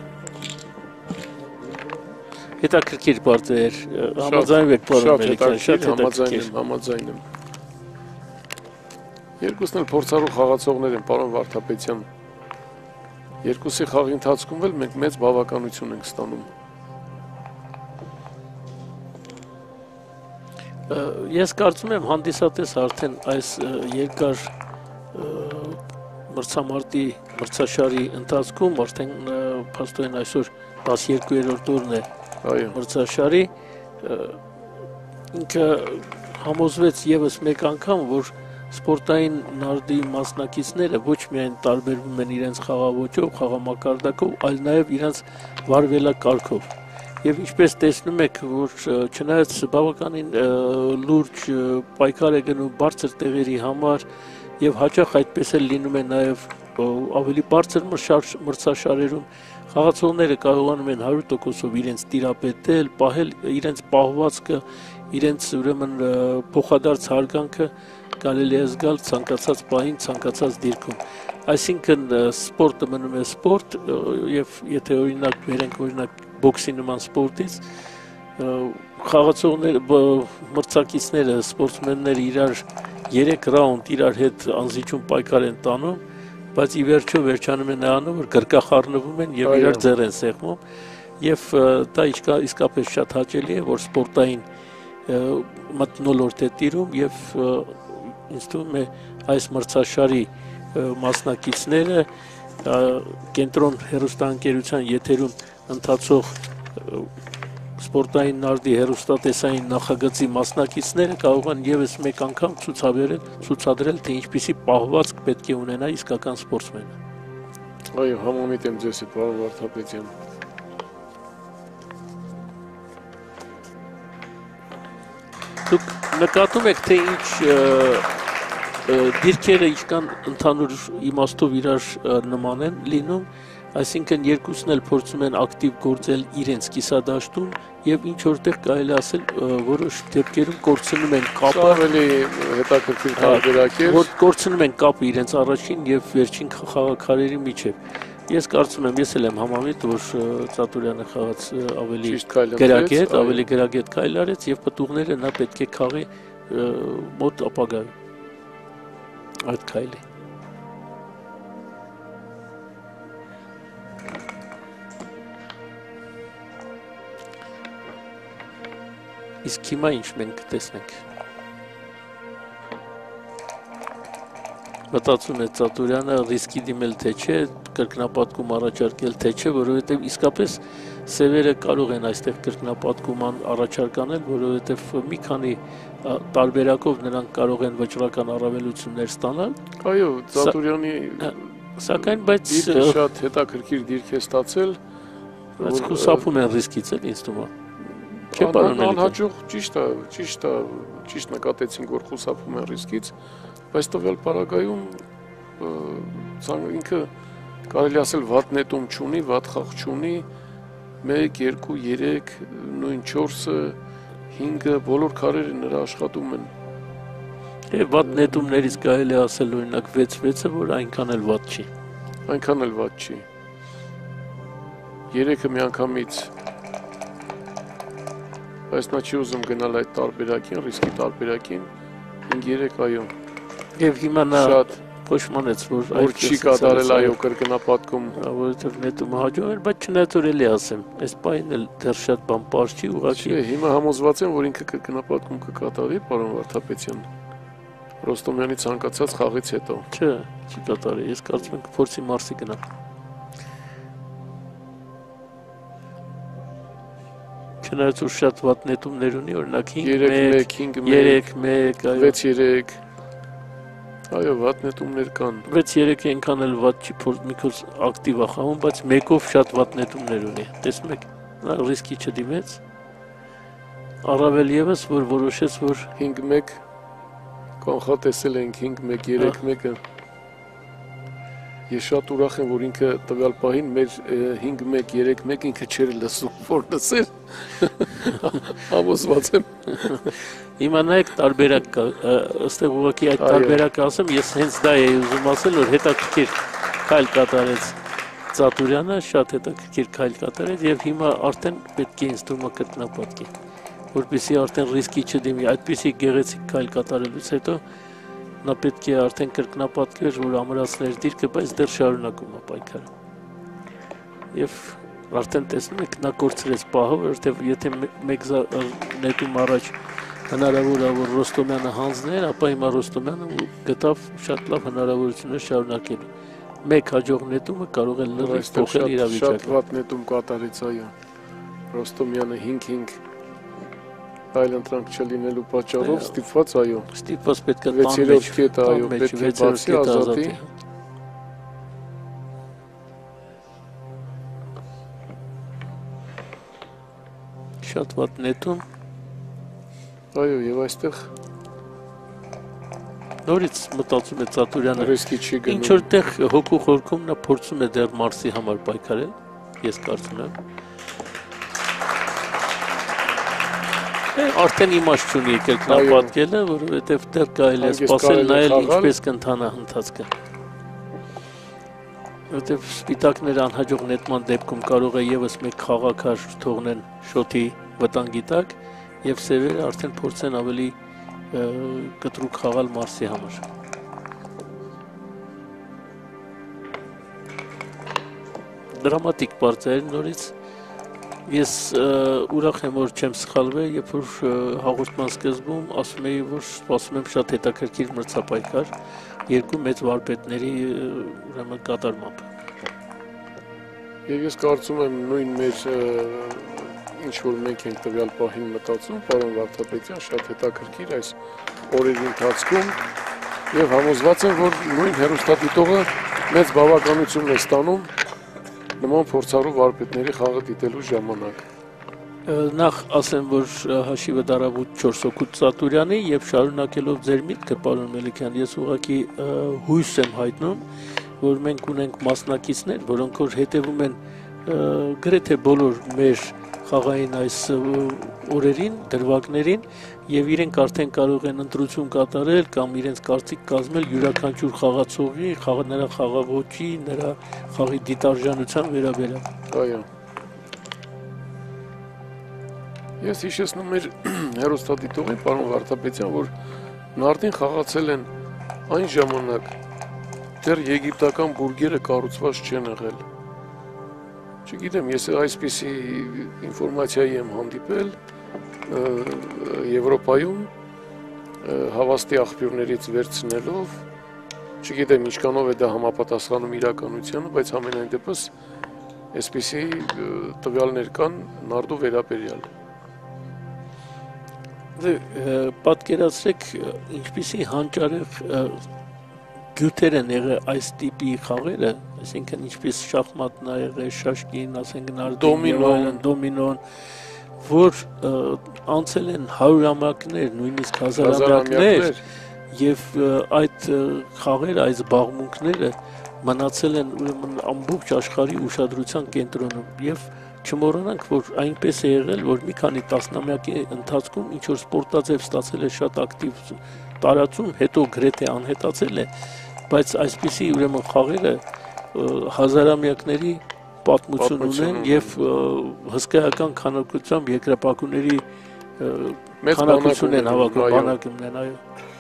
Հետաքրքիր պարտեր, համաձայնվեք պարոն Մելիքյան, շատ հետաքրքիր, համաձայն եմ։ Երկուսն էլ փորձառու խաղացողներ են, պարոն Վարդապետյան։ Երկուսի խաղի ընթացքում էլ մենք մեծ բավականություն ենք ստանում։ Ես կարծում եմ հանդիսատես արդեն այս երկար մրցամարտի մրցաշարի ընթացքում արդեն փաստորեն այսօր տասներկուերորդ օրն է մրցաշարի ինքը համոզվեց եւս մեկ անգամ, որ սպորտային նարդի մասնակիցները ոչ միայն տարբերվում են իրենց խաղաոճով, խաղամակարդակով, այլ նաեւ իրենց վարվելակարգով։ Եվ ինչպես տեսնում եք, որ չնայած բավականին լուրջ պայքար է գնում բարձր տեղերի համար եւ հաճախ այդպես էլ լինում է նաեւ ավելի բարձր մրցաշարերում խաղացողները կարողանում են հարյուր տոկոսով իրենց տիրապետել, պահել իրենց պահվածքը, իրենց ուրեմն փոխադարձ հարգանքը կարելի է զգալ ցանկացած պահին, ցանկացած դիրքում։ Այսինքն սպորտը մնում է սպորտ եւ եթե օրինակ վերենք օրինակ բոքսի նման սպորտից խաղացողները մրցակիցները սպորտսմենները իրար երեք ռաունդ իրար հետ անզիջում պայքար են տանում, բայց ի վերջո վերջանում է նրանով, որ գրկախառնվում են եւ իրար ձեռ են սեղմում եւ դա իսկապես շատ հաճելի է, որ սպորտային մթնոլորտ է տիրում եւ ինձ թվում է այս մրցաշարի մասնակիցները կենտրոն հեռուստաընկերության եթերում ընթացող սպորտային նարդի հեռուստատեսային նախագծի մասնակիցները կարող են եւս մեկ անգամ ցուցաբերել, ցուցադրել, թե ինչպիսի պահվածք պետք է ունենա իսկական սպորտսմենը։ Այո, համամիտ եմ ձեզ հետ, պարոն Վարդապետյան։ Դուք նկատում եք, թե ինչ դիրքերը ինչքան ընդհանուր իմաստով իրար նման են լինում, այսինքն երկուսն էլ փորձում են ակտիվ գործել իրենց կիսադաշտում եւ ինչ որտեղ կարելի ասել որոշ դեպքերում կորցնում են կապը, ավելի հետաքրքիր տարբերակ է, որ կորցնում են կապը իրենց առաջին եւ վերջին խաղաքարերի միջեւ։ Ես կարծում եմ, ես էլ եմ համամիտ, որ Ծատուրյանը խաղաց ավելի գրագետ, ավելի գրագետ քայլ արեց եւ պտուղները նա պետք է քաղի մոտ ապագայում։ Այդ քայլի։ Իսկ հիմա ինչ մենք տեսնենք։ Մտածում է Ծատուրյանը ռիսկի դիմել թե չէ, կրկնապատկում առաջարկել թե չէ, որովհետև իսկապես սևերը կարող են այստեղ կրկնապատկում առաջարկանել, որովհետև մի քանի տարբերակով նրանք կարող են վճռական առավելություններ ստանալ։ Այո, Ծատուրյանի սակայն բայց շատ հետաքրքիր դիրք է ստացել, բայց խուսափում են ռիսկից էլ ինձ թվում է։ Անհաջող ճիշտ է, ճիշտ է, ճիշտ նկատեցինք, որ խուսափում են ռիսկից, բայց տվյալ պարագայում ինքը կարելի ասել վատ նետում չունի, վատ խաղ չունի, մեկ, երկու, երեք, նույն չորսը, հինգը, բոլոր քարերը նրա աշխատում են։ Վատ նետումներից կարելի ասել օրինակ վեց վեցը, որ այնքան էլ վատ չի։ Այնքան էլ վատ չի։ Երեքը միանգամից բայց նա չի ուզում գնալ այդ տարբերակին, ռիսկի տարբերակին, հինգ երեք այո։ Եվ հիմա նա շատ փոշմանեց, որ որ չի կատարել այո կրկնապատկում, որովհետև նետումը հաջող էր, բայց չնայած որ էլի ասեմ, այս պահին էլ դեռ շատ բան պարզ չի ուղղակի։ Չէ, հիմա համոզված եմ, որ ինքը կրկնապատկում կկատարի, պարոն Վարդապետյան։ Ռոստոմյանի ցանկացած խաղից հետո։ Չէ, չի կատարի, ես կարծում եմ կփորձի Մարսի գնա։ Չնայած որ շատ վատ նետումներ ունի, օրինակ հինգ մեկ, երեք մեկ, վեց երեք, այո, վատ նետումներ կան։ վեց երեքը այնքան էլ վատ չի, մի քիչ ակտիվ է խաղում, բայց մեկով շատ վատ նետումներ ունի։ Տեսնում եք, նա ռիսկի չդիմեց։ Առավել եւս, որ որոշեց, որ հինգ մեկ կանխատեսել ենք հինգ մեկ, երեք մեկը։ Ես շատ ուրախ եմ, որ ինքը տվյալ պահին մեր հինգ մեկ, երեք մեկ ինքը չէր լսում, որ լսեր, համոզված եմ։ Հիմա նայեք տարբերակ կա, ըստեղ ուղղակի այդ տարբերակը ասեմ, ես հենց դա էի ուզում ասել, որ հետաքրքիր քայլ կատարեց Ծատուրյանը, շատ հետաքրքիր քայլ կատարեց եւ հիմա արդեն պետք է ինձ թվում է կրկնապատկի, որպեսզի արդեն ռիսկի չդիմի, այդպիսի գեղեցիկ քայլ կատարելուց հետո նա պետք է արդեն կրկնապատկեր, որ ամրացներ դիրքը, բայց դեռ շարունակում է պայքարը։ Եվ արդեն տեսնում եք, նա կորցրեց պահը, որովհետև եթե մեկ նետում առաջ հնարավոր է որ Ռոստոմյանը հանձներ, ապա հիմա Ռոստոմյանը գտավ շատ լավ հնարավորություններ շարունակելու։ Մեկ հաջող նետումը կարող է լրիվ փոխել իրավիճակը։ Շատ վատ նետում կատարեց, այո։ Ռոստոմյանը հինգ հինգ այլ ընտրանք չլինելու պատճառով ստիպված, այո։ Ստիպված պետք է վեցերորդ կետը, այո, պետք է բացի Ազատի։ Շատ վատ նետում։ Այո, եւ այստեղ նորից մտածում է Ծատուրյանը։ Ռիսկի չի գնում։ Ինչ որտեղ հոգու խորքում նա փորձում է դեռ Մարսի համար պայքարել, ես կարծում եմ։ Արդեն իմաստ չունի կրկնապատկելը, որովհետև դեռ կարելի է սպասել նայել ինչպես կընթանա ընթացքը։ Որովհետև սպիտակները անհաջող նետման դեպքում կարող է եւս մեկ խաղաքար թողնեն շոթի վտանգի տակ եւ սևերը արդեն փորձեն ավելի կտրուկ խաղալ Մարսի համար։ Դրամատիկ բարձր նորից ես ուրախ եմ որ չեմ սխալվել, երբ որ հաղորդման սկզբում ասում էի որ սպասում եմ շատ հետաքրքիր մրցապայքար երկու մեծ վարպետների ուրեմն կատարմամբ։ Եվ ես կարծում եմ նույն մեր ինչ որ մենք ենք տվյալ պահին մտածում, պարոն Վարդապետյան, շատ հետաքրքիր այս օրերի ընթացքում եւ համոզված եմ, որ նույն հեռուստադիտողը մեծ բավականություն է ստանում նման փորձառու վարպետների խաղը դիտելու ժամանակ։ Նախ ասեմ, որ հաշիվը դարավուտ չորս հոգուց Ծատուրյանի եւ շարունակելով ձեր միտքը, պարոն Մելիքյան, ես ուղղակի հույս եմ հայտնում, որ մենք ունենք մասնակիցներ, որոնք որ հետևում են գրեթե բոլոր մեր խաղային այս օրերին, դրվագներին եւ իրենք արդեն կարող են ընտրություն կատարել կամ իրենց կարծիք կազմել յուրաքանչյուր խաղացողի, նրա խաղաոճի, նրա խաղի դիտարժանության վերաբերյալ։ Այո։ Ես հիշեցնում եմ հեռուստադիտողին, պարոն Վարդապետյան, որ նարդին խաղացել են այն ժամանակ, դեռ եգիպտական բուրգերը կառուցված չեն եղել։ Չգիտեմ, ես այսպիսի ինֆորմացիայի եմ հանդիպել Եվրոպայում հավաստի աղբյուրներից վերցնելով, չգիտեմ ինչքանով է դա համապատասխանում իրականությանը, բայց ամենայն դեպս այսպիսի տվյալներ կան նարդու վերաբերյալ։ Պատկերացրեք, ինչպիսի հանճարեղ գյուտեր են եղել այս տիպի խաղերը, այսինքն ինչպես շախմատն ա եղել, շաշկին, ասենք նարդին, դոմինոն, որ անցել են հարյուրամյակներ, նույնիսկ հազարամյակներ եւ այդ խաղերը, այս զբաղմունքները մնացել են ուրեմն ամբողջ աշխարհի ուշադրության կենտրոնում եւ չմոռանանք, որ այնպես է եղել, որ մի քանի տասնամյակի ընթացքում ինչ որ սպորտաձև ստացել է շատ ակտիվ տարածում, հետո գրեթե անհետացել է, բայց այսպիսի ուրեմն խաղերը հազարամյակների պատմություն ունեն եւ հսկայական քանակությամբ երկրապագուների քանակություն են հավաքում, բանակում են, այո։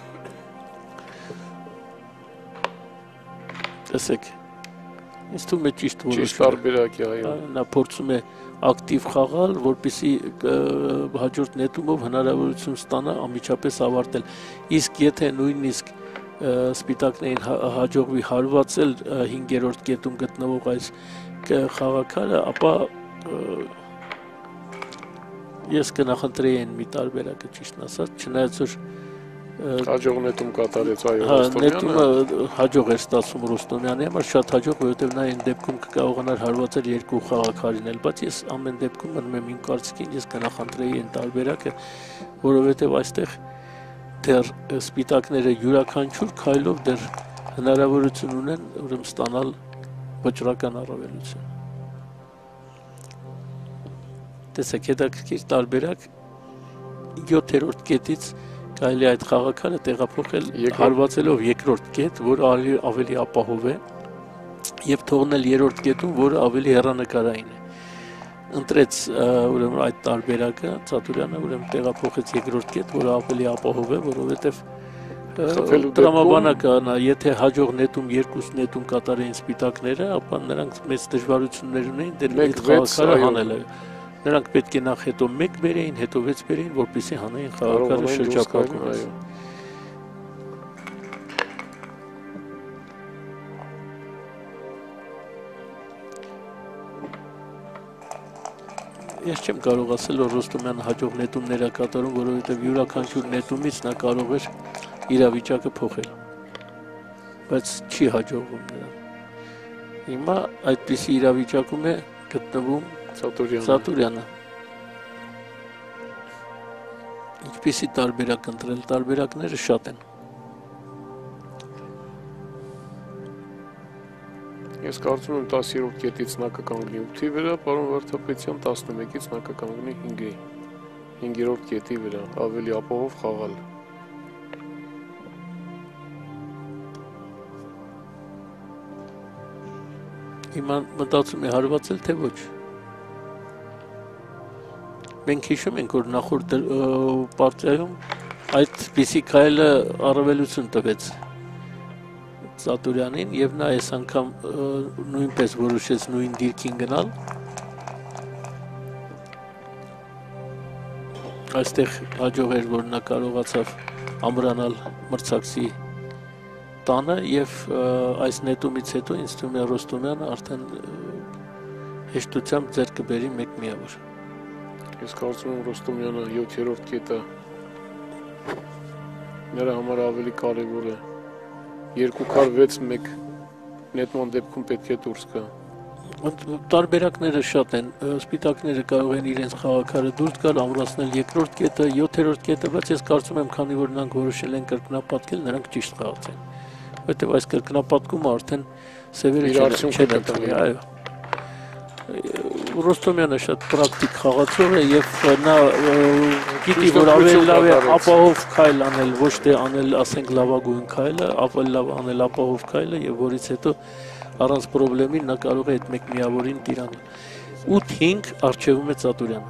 Տեսեք, ինձ թվում է ճիշտ որոշում։ Ճիշտ տարբերակ է, այո։ Նա փորձում է ակտիվ խաղալ, որպեսզի հաջորդ նետումով հնարավորություն ստանա անմիջապես ավարտել։ Իսկ եթե նույնիսկ սպիտակներին հաջողվի հարվածել հինգերորդ կետում գտնվող այս խաղաքարը, ապա ես կնախընտրեի այն մի տարբերակը ճիշտն ասած, չնայած որ հաջող նետում կատարեց, այո, Ռոստոմյանը։ Նետումը հաջող էր ստացվում Ռոստոմյանի համար, շատ հաջող, որովհետև նա այն դեպքում կկարողանար հարվածել երկու խաղաքարին էլ, բայց ես ամեն դեպքում մնում եմ իմ կարծիքին, ես կնախընտրեի այն տարբերակը, որովհետև այստեղ դեռ սպիտակները յուրաքանչյուր քայլով դեռ հնարավորություն ունեն ուրեմն ստանալ վճռական առավելություն։ Տեսեք, հետաքրքիր տարբերակ յոթերորդ կետից կարելի այդ խաղաքարը տեղափոխել հարվածելով երկրորդ կետ, որը ավելի ապահով է, եւ թողնել երրորդ կետում, որը ավելի հեռանկարային է։ Ընտրեց ուրեմն այդ տարբերակը Ծատուրյանը, ուրեմն տեղափոխեց երկրորդ կետ, որը ավելի ապահով է, որովհետեւ տրամաբանակը նա եթե հաջող նետում երկուս նետում կատարեին սպիտակները, ապա նրանք մեծ դժվարություններ ունեին դեր այդ խաղաքարը հանելը։ Նրանք պետք է նախ հետո մեկ բերեին, հետո վեց բերեին, որպեսզի հանեին խաղակարը շրջապատումից։ Ես չեմ կարող ասել, որ Ռոստոմյանը հաջող նետումներ է կատարում, որովհետև յուրաքանչյուր նետումից նա կարող էր իրավիճակը փոխել, բայց չի հաջողվում նրան։ Հիմա այդպիսի իրավիճակում է գտնվում Սատուրյանը։ Ինչպիսի տարբերակ ընտրել, տարբերակները շատ են։ Ես կարծում եմ տասերորդ կետից նա կկանգնի ութի վրա, պարոն Վարդապետյան տասնմեկից նա կկանգնի հինգի, հինգերորդ կետի վրա, ավելի ապահով խաղալ։ Հիմա մտածում է հարվածել, թե ոչ։ Մենք հիշում ենք, որ նախորդ պարտիայում այդպիսի քայլը առավելություն տվեց Սատուրյանին և նա այս անգամ նույնպես որոշեց նույն դիրքին գնալ։ Այստեղ հաջող էր, որ նա կարողացավ ամրանալ մրցակցի տանը և այս նետումից հետո ինձ թվում է Ռոստոմյանը արդեն հեշտությամբ ձեռք կբերի մեկ միավոր։ Ես կարծում եմ Ռոստոմյանը յոթերորդ կետը նրա համար ավելի կարևոր է։ Երկու քար վեց մեկ նետման դեպքում պետք է դուրս գա։ Տարբերակները շատ են, սպիտակները կարող են իրենց խաղաքարը դուրս գալ, ամրացնել երկրորդ կետը, յոթերորդ կետը, բայց ես կարծում եմ, քանի որ նրանք որոշել են կրկնապատկել, նրանք ճիշտ խաղացեն։ Որտեւ այս կրկնապատկումը արդեն սևերը չեն տվել, այո։ Ռոստոմյանը շատ պրակտիկ խաղացող է եւ նա գիտի, որ ավելի լավ է ապահով քայլ անել, ոչ թե անել, ասենք, լավագույն քայլը, ավելի լավ անել ապահով քայլը եւ որից հետո առանց պրոբլեմի նա կարող է այդ մեկ միավորին տիրանալ։ ութ հինգ արժևում է Սատուրյանը։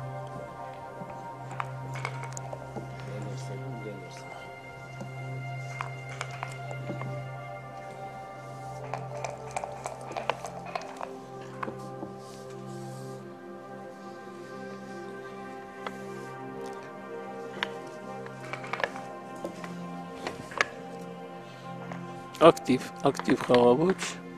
Ակտիվ, ակտիվ խաղաոճ։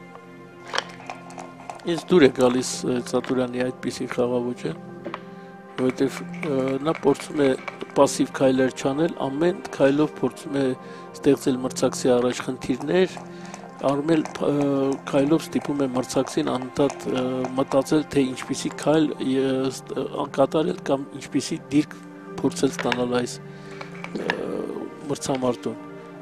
Ինձ դուր է գալիս Սատուրյանի այդպիսի խաղաոճը, որովհետև նա փորձում է պասիվ քայլեր չանել, ամեն քայլով փորձում է ստեղծել մրցակցի առաջ խնդիրներ, արմել քայլով ստիպում է մրցակցին անընդհատ մտածել, թե ինչպիսի քայլ կատարել կամ ինչպիսի դիրք փորձել ստանալ այս մրցամարտում։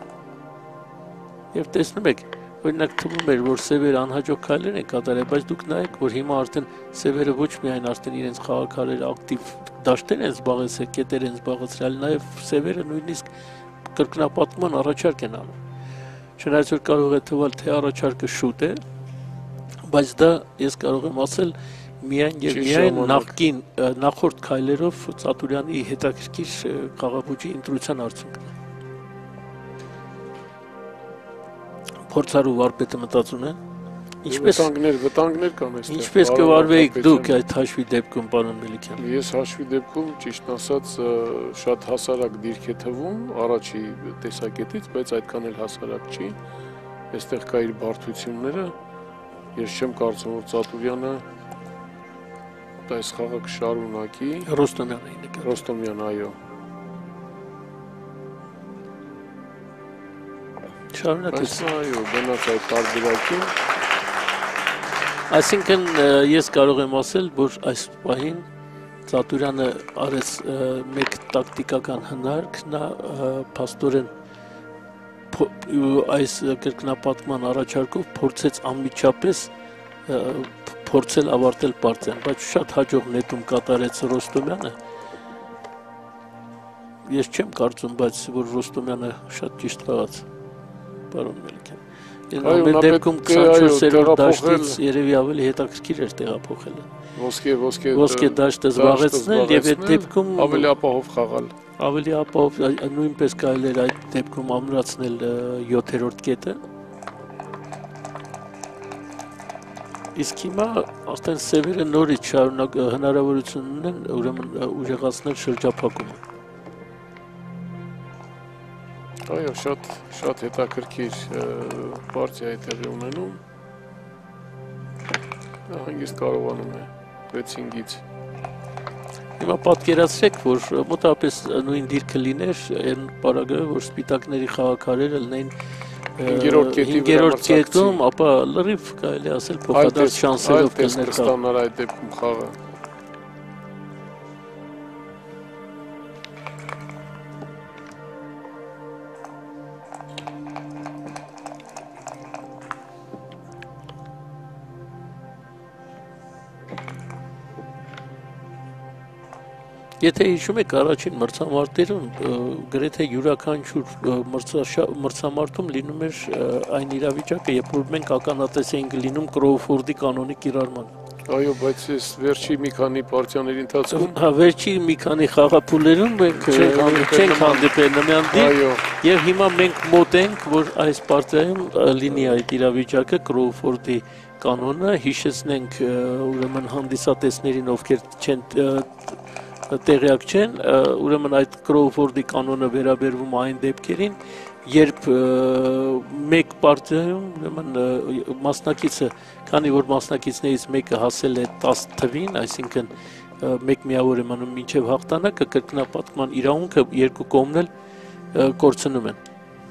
Եվ տեսնում եք, օրինակ թվում էր, որ սևերը անհաջող քայլեր են կատարել, բայց դուք նայեք, որ հիմա արդեն սևերը ոչ միայն արդեն իրենց խաղաքարերը ակտիվ դաշտեր են զբաղեցրել, կետեր են զբաղեցրել, նաև սևերը նույնիսկ կրկնապատկման առաջարկ են անում։ Չնայած որ կարող է թվալ, թե առաջարկը շուտ է, բայց դա ես կարող եմ ասել միայն եւ միայն նախկին նախորդ քայլերով Սատուրյանի հետաքրքիր խաղաոճի ընտրության արդյունքն է։ Փորձարու վարպետը մտածում է, ինչպես վտանգներ, վտանգներ կան այստեղ։ Ինչպես կվարվեիք դուք այդ հաշվի դեպքում, պարոն Մելիքյան։ Ես հաշվի դեպքում ճիշտ ասած շատ հասարակ դիրք է թվում առաջի տեսակետից, բայց այդքան էլ հասարակ չի։ Այստեղ կա իր բարդությունները։ Ես չեմ կարծում, որ Սատուրյանը այս խաղը կշարունակի։ Ռոստոմյանը է նկատի։ Ռոստոմյան, այո։ Շարունակեց։ Այո, գնաց այդ տարբերակին։ Այսինքն ես կարող եմ ասել, որ այս պահին Սատուրյանը արեց մեկ տակտիկական հնարք, նա փաստորեն այս կրկնապատկման առաջարկով փորձեց անմիջապես փորձել ավարտել պարտիան, բայց շատ հաջող նետում կատարեց Ռոստոմյանը։ Ես չեմ կարծում, բայց որ Ռոստոմյանը շատ ճիշտ խաղաց, պարոն Մելիքյան։ Ամեն դեպքում քսանչորսերորդ դաշտից երևի ավելի հետաքրքիր էր տեղափոխելը։ Ոսկե դաշտը զբաղեցնել եւ այդ դեպքում ավելի ապահով խաղալ։ Ավելի ապահով նույնպես կարելի էր այդ դեպքում ամրացնել յոթերորդ կետը։ Իսկ հիմա արդեն սևերը նորից շարունակ հնարավորություն ունեն ուրեմն ուժեղացնել շրջափակումը։ Այո, շատ շատ հետաքրքիր պարտիա է տեղի ունենում։ Հանգիստ կարողանում է վեց հինգից։ Հիմա պատկերացրեք, որ մոտավորապես նույն դիրքը լիներ այն պարագայում, որ սպիտակների խաղաքարերը լինեին հինգերորդ կետում, ապա լրիվ կարելի ասել փոխադարձ շանսերով կստանար այդ դեպքում խաղը։ Եթե հիշում եք առաջին մրցամարտերում գրեթե յուրաքանչյուր մրցամարտում լինում էր այն իրավիճակը, երբ որ մենք ականատես էինք լինում Կրոուֆորդի կանոնի կիրառմանը։ Այո, բայց այս վերջի մի քանի պարտիաների ընթացքում, հա, վերջի մի քանի խաղափուլերում մենք չենք հանդիպել նմանատիպ, եւ հիմա մենք մոտ ենք, որ այս պարտիայում լինի այդ իրավիճակը Կրոուֆորդի կանոնը, հիշեցնենք ուրեմն հանդիսատեսներին, ովքեր չեն տեղյակ չեն, ուրեմն այդ Կրոուֆորդի կանոնը վերաբերվում այն դեպքերին, երբ մեկ պարտիայում ուրեմն մասնակիցը, քանի որ մասնակիցներից մեկը հասել է տասը թվին, այսինքն մեկ միավոր է մնում մինչև հաղթանակը, կրկնապատկման իրավունքը երկու կողմն էլ կորցնում են։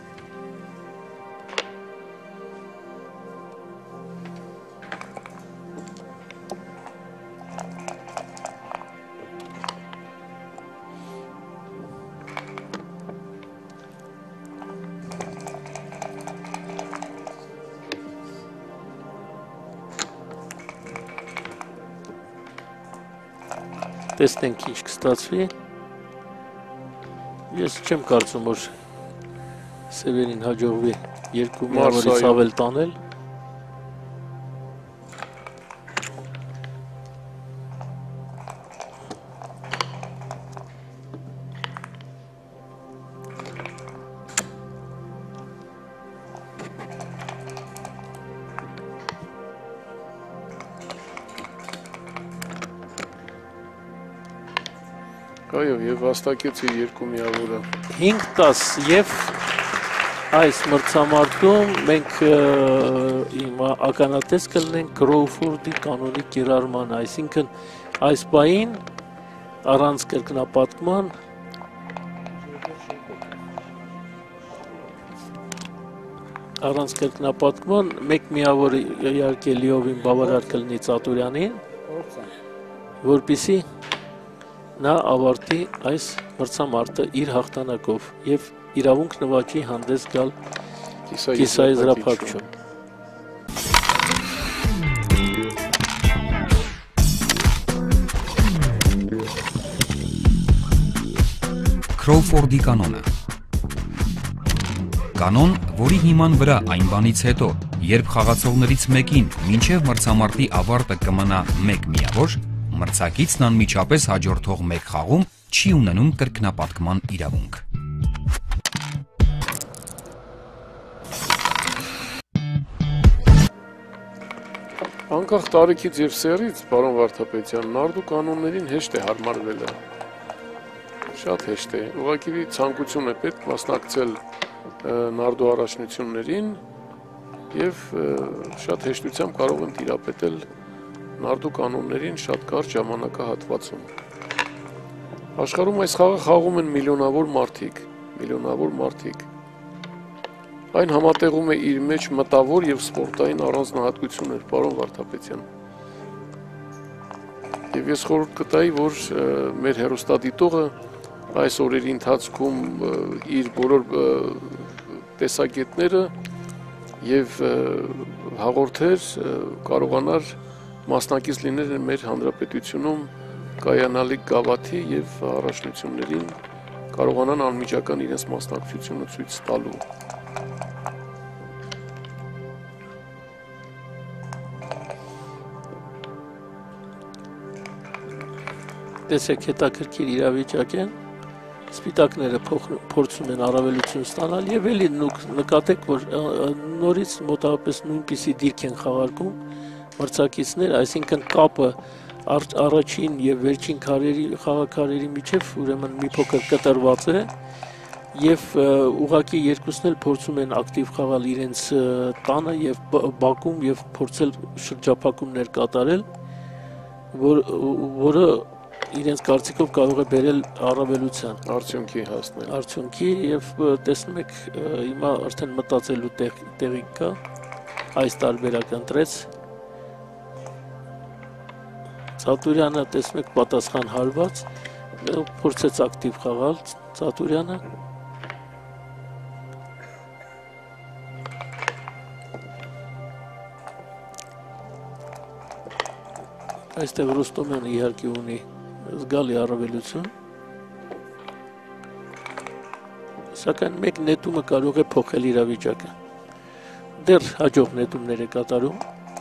Տեսնենք ինչ կստացվի։ Ես չեմ կարծում, որ սևերին հաջողվի երկու միավորից ավել տանել։ Այո, եւ վաստակեցի երկու միավորը։ հինգ տաս եւ այս մրցամարտում մենք հիմա ականատես կլինենք Կրոուֆորդի կանոնի կիրառման, այսինքն այս բային առանց կրկնապատկման առանց կրկնապատկման մեկ միավորը իհարկե լիովին բավարար կլինի Ծատուրյանին, որպեսզի նա ավարտի այս մրցամարտը իր հաղթանակով եւ իրավունք նվաճի հանդես գալ կիսաեզրափակչում։ Քրոուֆորդի կանոնը։ Կանոն, որի հիման վրա այն բանից հետո, երբ խաղացողներից մեկին մինչև մրցամարտի ավարտը կմնա մեկ միավոր, մրցակիցն անմիջապես հաջորդող մեկ խաղում չի ունենում կրկնապատկման իրավունք։ Անկախ տարիքից եւ սերից, պարոն Վարդապետյան, նարդու կանոններին հեշտ է հարմարվելը։ Շատ հեշտ է։ Ուղղակի ցանկություն է պետք մասնակցել նարդու առաջնություններին եւ շատ հեշտությամբ կարող են տիրապետել նարդու կանոններին շատ կարճ ժամանակահատվածում։ Աշխարհում այս խաղը խաղում են միլիոնավոր մարդիկ, միլիոնավոր մարդիկ։ Այն համատեղում է իր մեջ մտավոր եւ սպորտային առանձնահատկություններ, պարոն Վարդապետյան։ Եվ ես խորհուրդ կտայի, որ մեր հեռուստադիտողը այս օրերի ընթացքում իր բոլոր տեսակետները եւ հաղորդեր կարողանար մասնակից լինել են մեր հանրապետությունում կայանալիք գավաթի եւ առաջնություններին կարողանան անմիջական իրենց մասնակցությունը ցույց տալու։ Տեսեք, հետաքրքիր իրավիճակ է, սպիտակները փորձում են առավելություն ստանալ եւ էլի նկատեք, որ նորից մոտավորապես նույնպիսի դիրք են խաղարկում, մրցակիցներ, այսինքն կապը առաջին եւ վերջին քարերի խաղաքարերի միջև ուրեմն մի փոքր կտրված է եւ ուղղակի երկուսն էլ փորձում են ակտիվ խաղալ իրենց տանը եւ բակում եւ փորձել շրջափակումներ կատարել, որ որը իրենց կարծիքով կարող է բերել առավելության, արդյունքի հասնել։ Արդյունքի եւ տեսնում եք հիմա արդեն մտածելու տեղ, տեղի կա, այս տարբերակ ընտրեց Ծատուրյանը, տեսնում եք պատասխան հարված, փորձեց ակտիվ խաղալ Ծատուրյանը։ Այստեղ Ռոստոմյանը իհարկե ունի զգալի առավելություն, սակայն մեկ նետումը կարող է փոխել իրավիճակը, դեռ հաջող նետումներ է կատարում,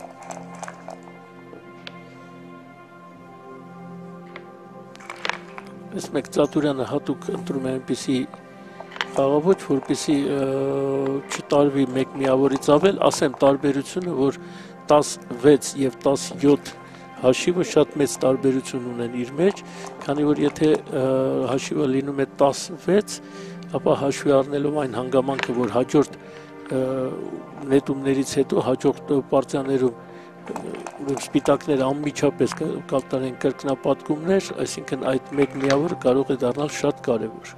այս մեկ Ծատուրյանը հատուկ ընտրում է այնպիսի խաղաոճ, որպեսզի չտարվի մեկ միավորից ավել, ասեմ տարբերությունը, որ տասնվեց եւ տասնյոթ հաշիվը շատ մեծ տարբերություն ունեն իր մեջ, քանի որ եթե հաշիվը լինում է տասնվեց, ապա հաշվի առնելով այն հանգամանքը, որ հաջորդ նետումներից հետո հաջորդ պարտիաներում սպիտակները անմիջապես կատարեն կրկնապատկումներ, այսինքն այդ մեկ միավորը կարող է դառնալ շատ կարևոր։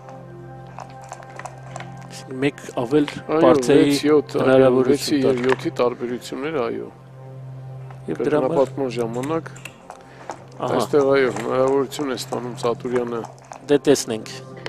Մեկ ավել պարտիայի հնարավորություն վեցի յոթի տարբերություններ, այո։ Կրկնապատկման ժամանակ այստեղ այո հնարավորություն է ստանում Ծատուրյանը։ Դե տեսնենք։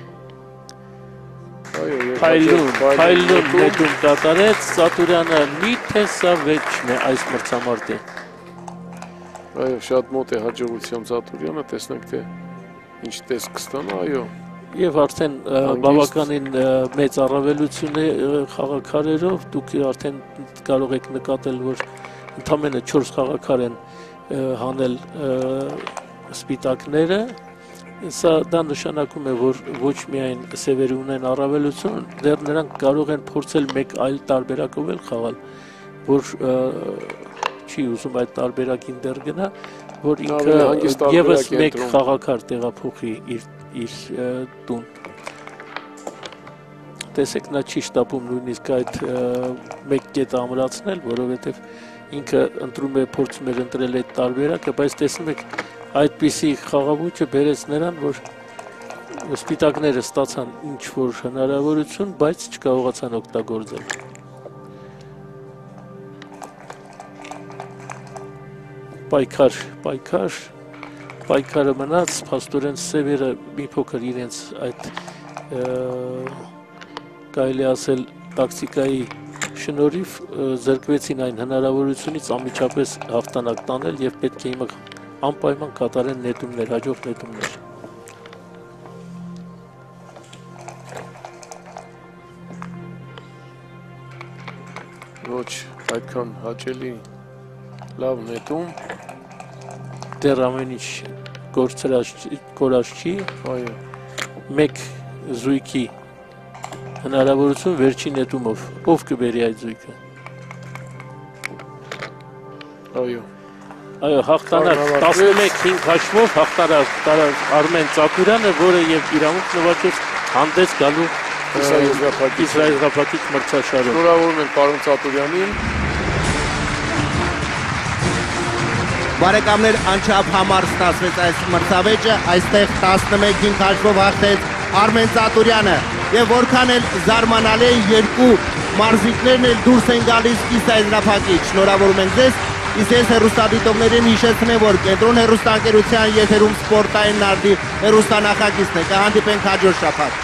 Փայլուն, փայլուն նետում կատարեց Ծատուրյանը, միթե սա վեճն է այս մրցամարտի։ Այո, շատ մոտ է հաջողությամբ Ծատուրյանը, տեսնենք թե ինչ տեսք կստանա, այո։ Եվ արդեն բավականին մեծ առավելություն է խաղաքարերով, դուք արդեն կարող եք նկատել, որ ընդամենը չորս խաղաքար են հանել սպիտակները, սա դա նշանակում է, որ ոչ միայն սևերը ունեն առավելություն, դեռ նրանք կարող են փորձել մեկ այլ տարբերակով էլ խաղալ, որ չի ուզում այդ տարբերակին դեռ գնա, որ ինքը ևս մեկ խաղաքար տեղափոխի իր տուն։ Տեսեք, նա չի շտապում նույնիսկ այդ մեկ կետը ամրացնել, որովհետև ինքը ընտրում է, փորձում էր ընտրել այդ տարբերակը, բայց տեսնում եք այդպիսի խաղաոճը բերեց նրան, որ սպիտակները ստացան ինչ-որ հնարավորություն, բայց չկարողացան օգտագործել։ Պայքար, պայքար, պայքարը մնաց, փաստորեն սևերը մի փոքր իրենց այդ կարելի ասել տակտիկայի շնորհիվ զրկվեցին այն հնարավորությունից անմիջապես հաղթանակ տանել եւ պետք է հիմա անպայման կատարեն նետումներ, հաջող նետումներ։ Ոչ, այդքան հաճելի լավ նետում։ Դեռ ամեն ինչ կորած չի, այո, մեկ զույգի հնարավորություն վերջին նետումով, ով կբերի այդ զույգը։ Այո, այո, հաղթանակ տասնմեկ հինգ հաշվով հաղթանակ Արմեն Ծատուրյանը, որը եւ իրավունք նվաճեց հանդես գալու Իսրայելապատիկ մրցաշարում։ Շնորհավորում ենք պարոն Ծատուրյանին։ Բարեկամներ, անչափ համար ստացվեց այս մրցավեճը, այստեղ տասնմեկ հինգ հաշվով հաղթեց Արմեն Ծատուրյանը եւ որքան էլ զարմանալի են երկու մարզիկներն էլ դուրս են գալիս կիսայրապակից։ Շնորհավորում ենք ձեզ, իսկ ես հեռուստադիտողներին հիշեցնեմ, որ Կենտրոն հեռուստաընկերության եթերում սպորտային նարդի հեռուստանախագիծն է, կհանդիպենք հաջորդ շաբաթ։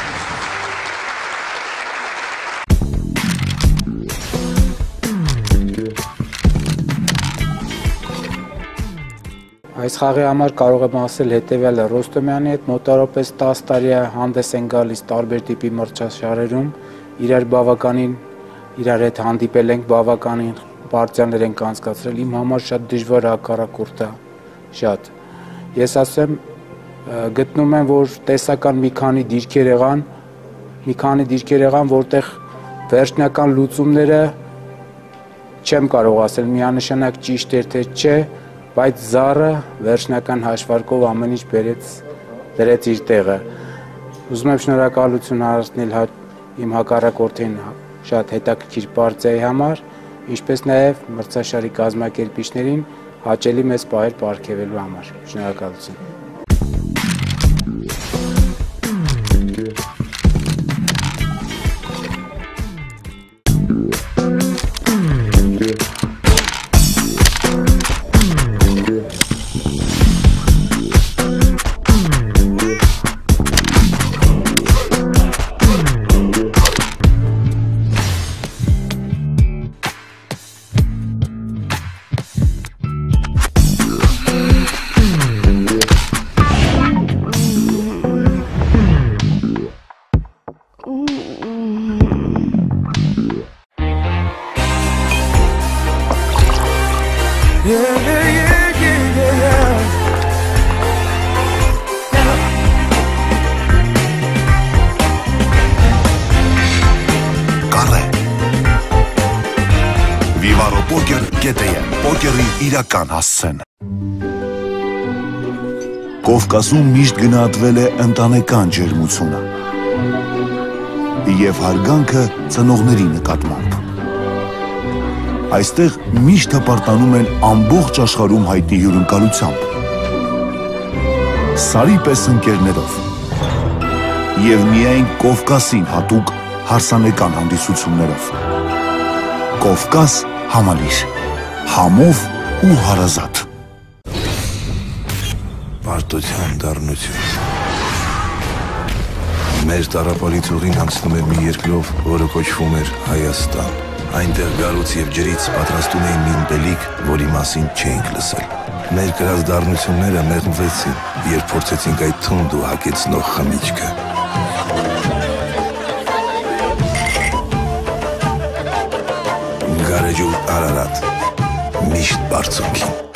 Այս խաղի համար կարող եմ ասել հետևյալը, Ռոստոմյանի հետ մոտավորապես տասը տարի է հանդես են գալիս տարբեր տիպի մրցաշարերում, իրար բավականին, իրար հետ հանդիպել ենք, բավականին պարտիաներ ենք անցկացրել, իմ համար շատ դժվար հակառակորդ է, շատ։ Ես ասեմ, գտնում եմ, որ տեսական մի քանի դիրքեր եղան, մի քանի դիրքեր եղան, որտեղ վերջնական լուծումները չեմ կարող ասել միանշանակ ճիշտ էր թե չէ, բայց զառը վերջնական հաշվարկով ամեն ինչ բերեց դրեց իր տեղը։ Ուզում եմ շնորհակալություն հարցնել իմ հակառակորդին շատ հետաքրքիր պարտիայի համար, ինչպես նաև մրցաշարի կազմակերպիչներին հաճելի մեծ պահեր պարգևելու համար։ Շնորհակալություն։ Իրական հասցեն։ Կովկասում միշտ գնահատվել է ընտանեկան ջերմությունը և հարգանքը ծնողների նկատմամբ։ Այստեղ միշտ հպարտանում են ամբողջ աշխարհում հայտնի հյուրընկալությամբ, սարի պես ընկերներով և միայն Կովկասին հատուկ հարսանեկան հանդիսություններով։ Կովկաս համալիր, համով ու հարազատ։ Պարտության դառնություն։ Մեր տառապալից ուղին անցնում էր մի երկրով, որը կոչվում էր Հայաստան։ Այնտեղ գարուց և ջրից պատրաստում էին մի ըմպելիք, որի մասին չէինք լսել։ Մեր կրած դառնությունները մեղմվեցին, երբ փորձեցինք այդ թունդ ու հագեցնող խմիչքը։ Գարեջուր Արարատ, միշտ բարձունքին։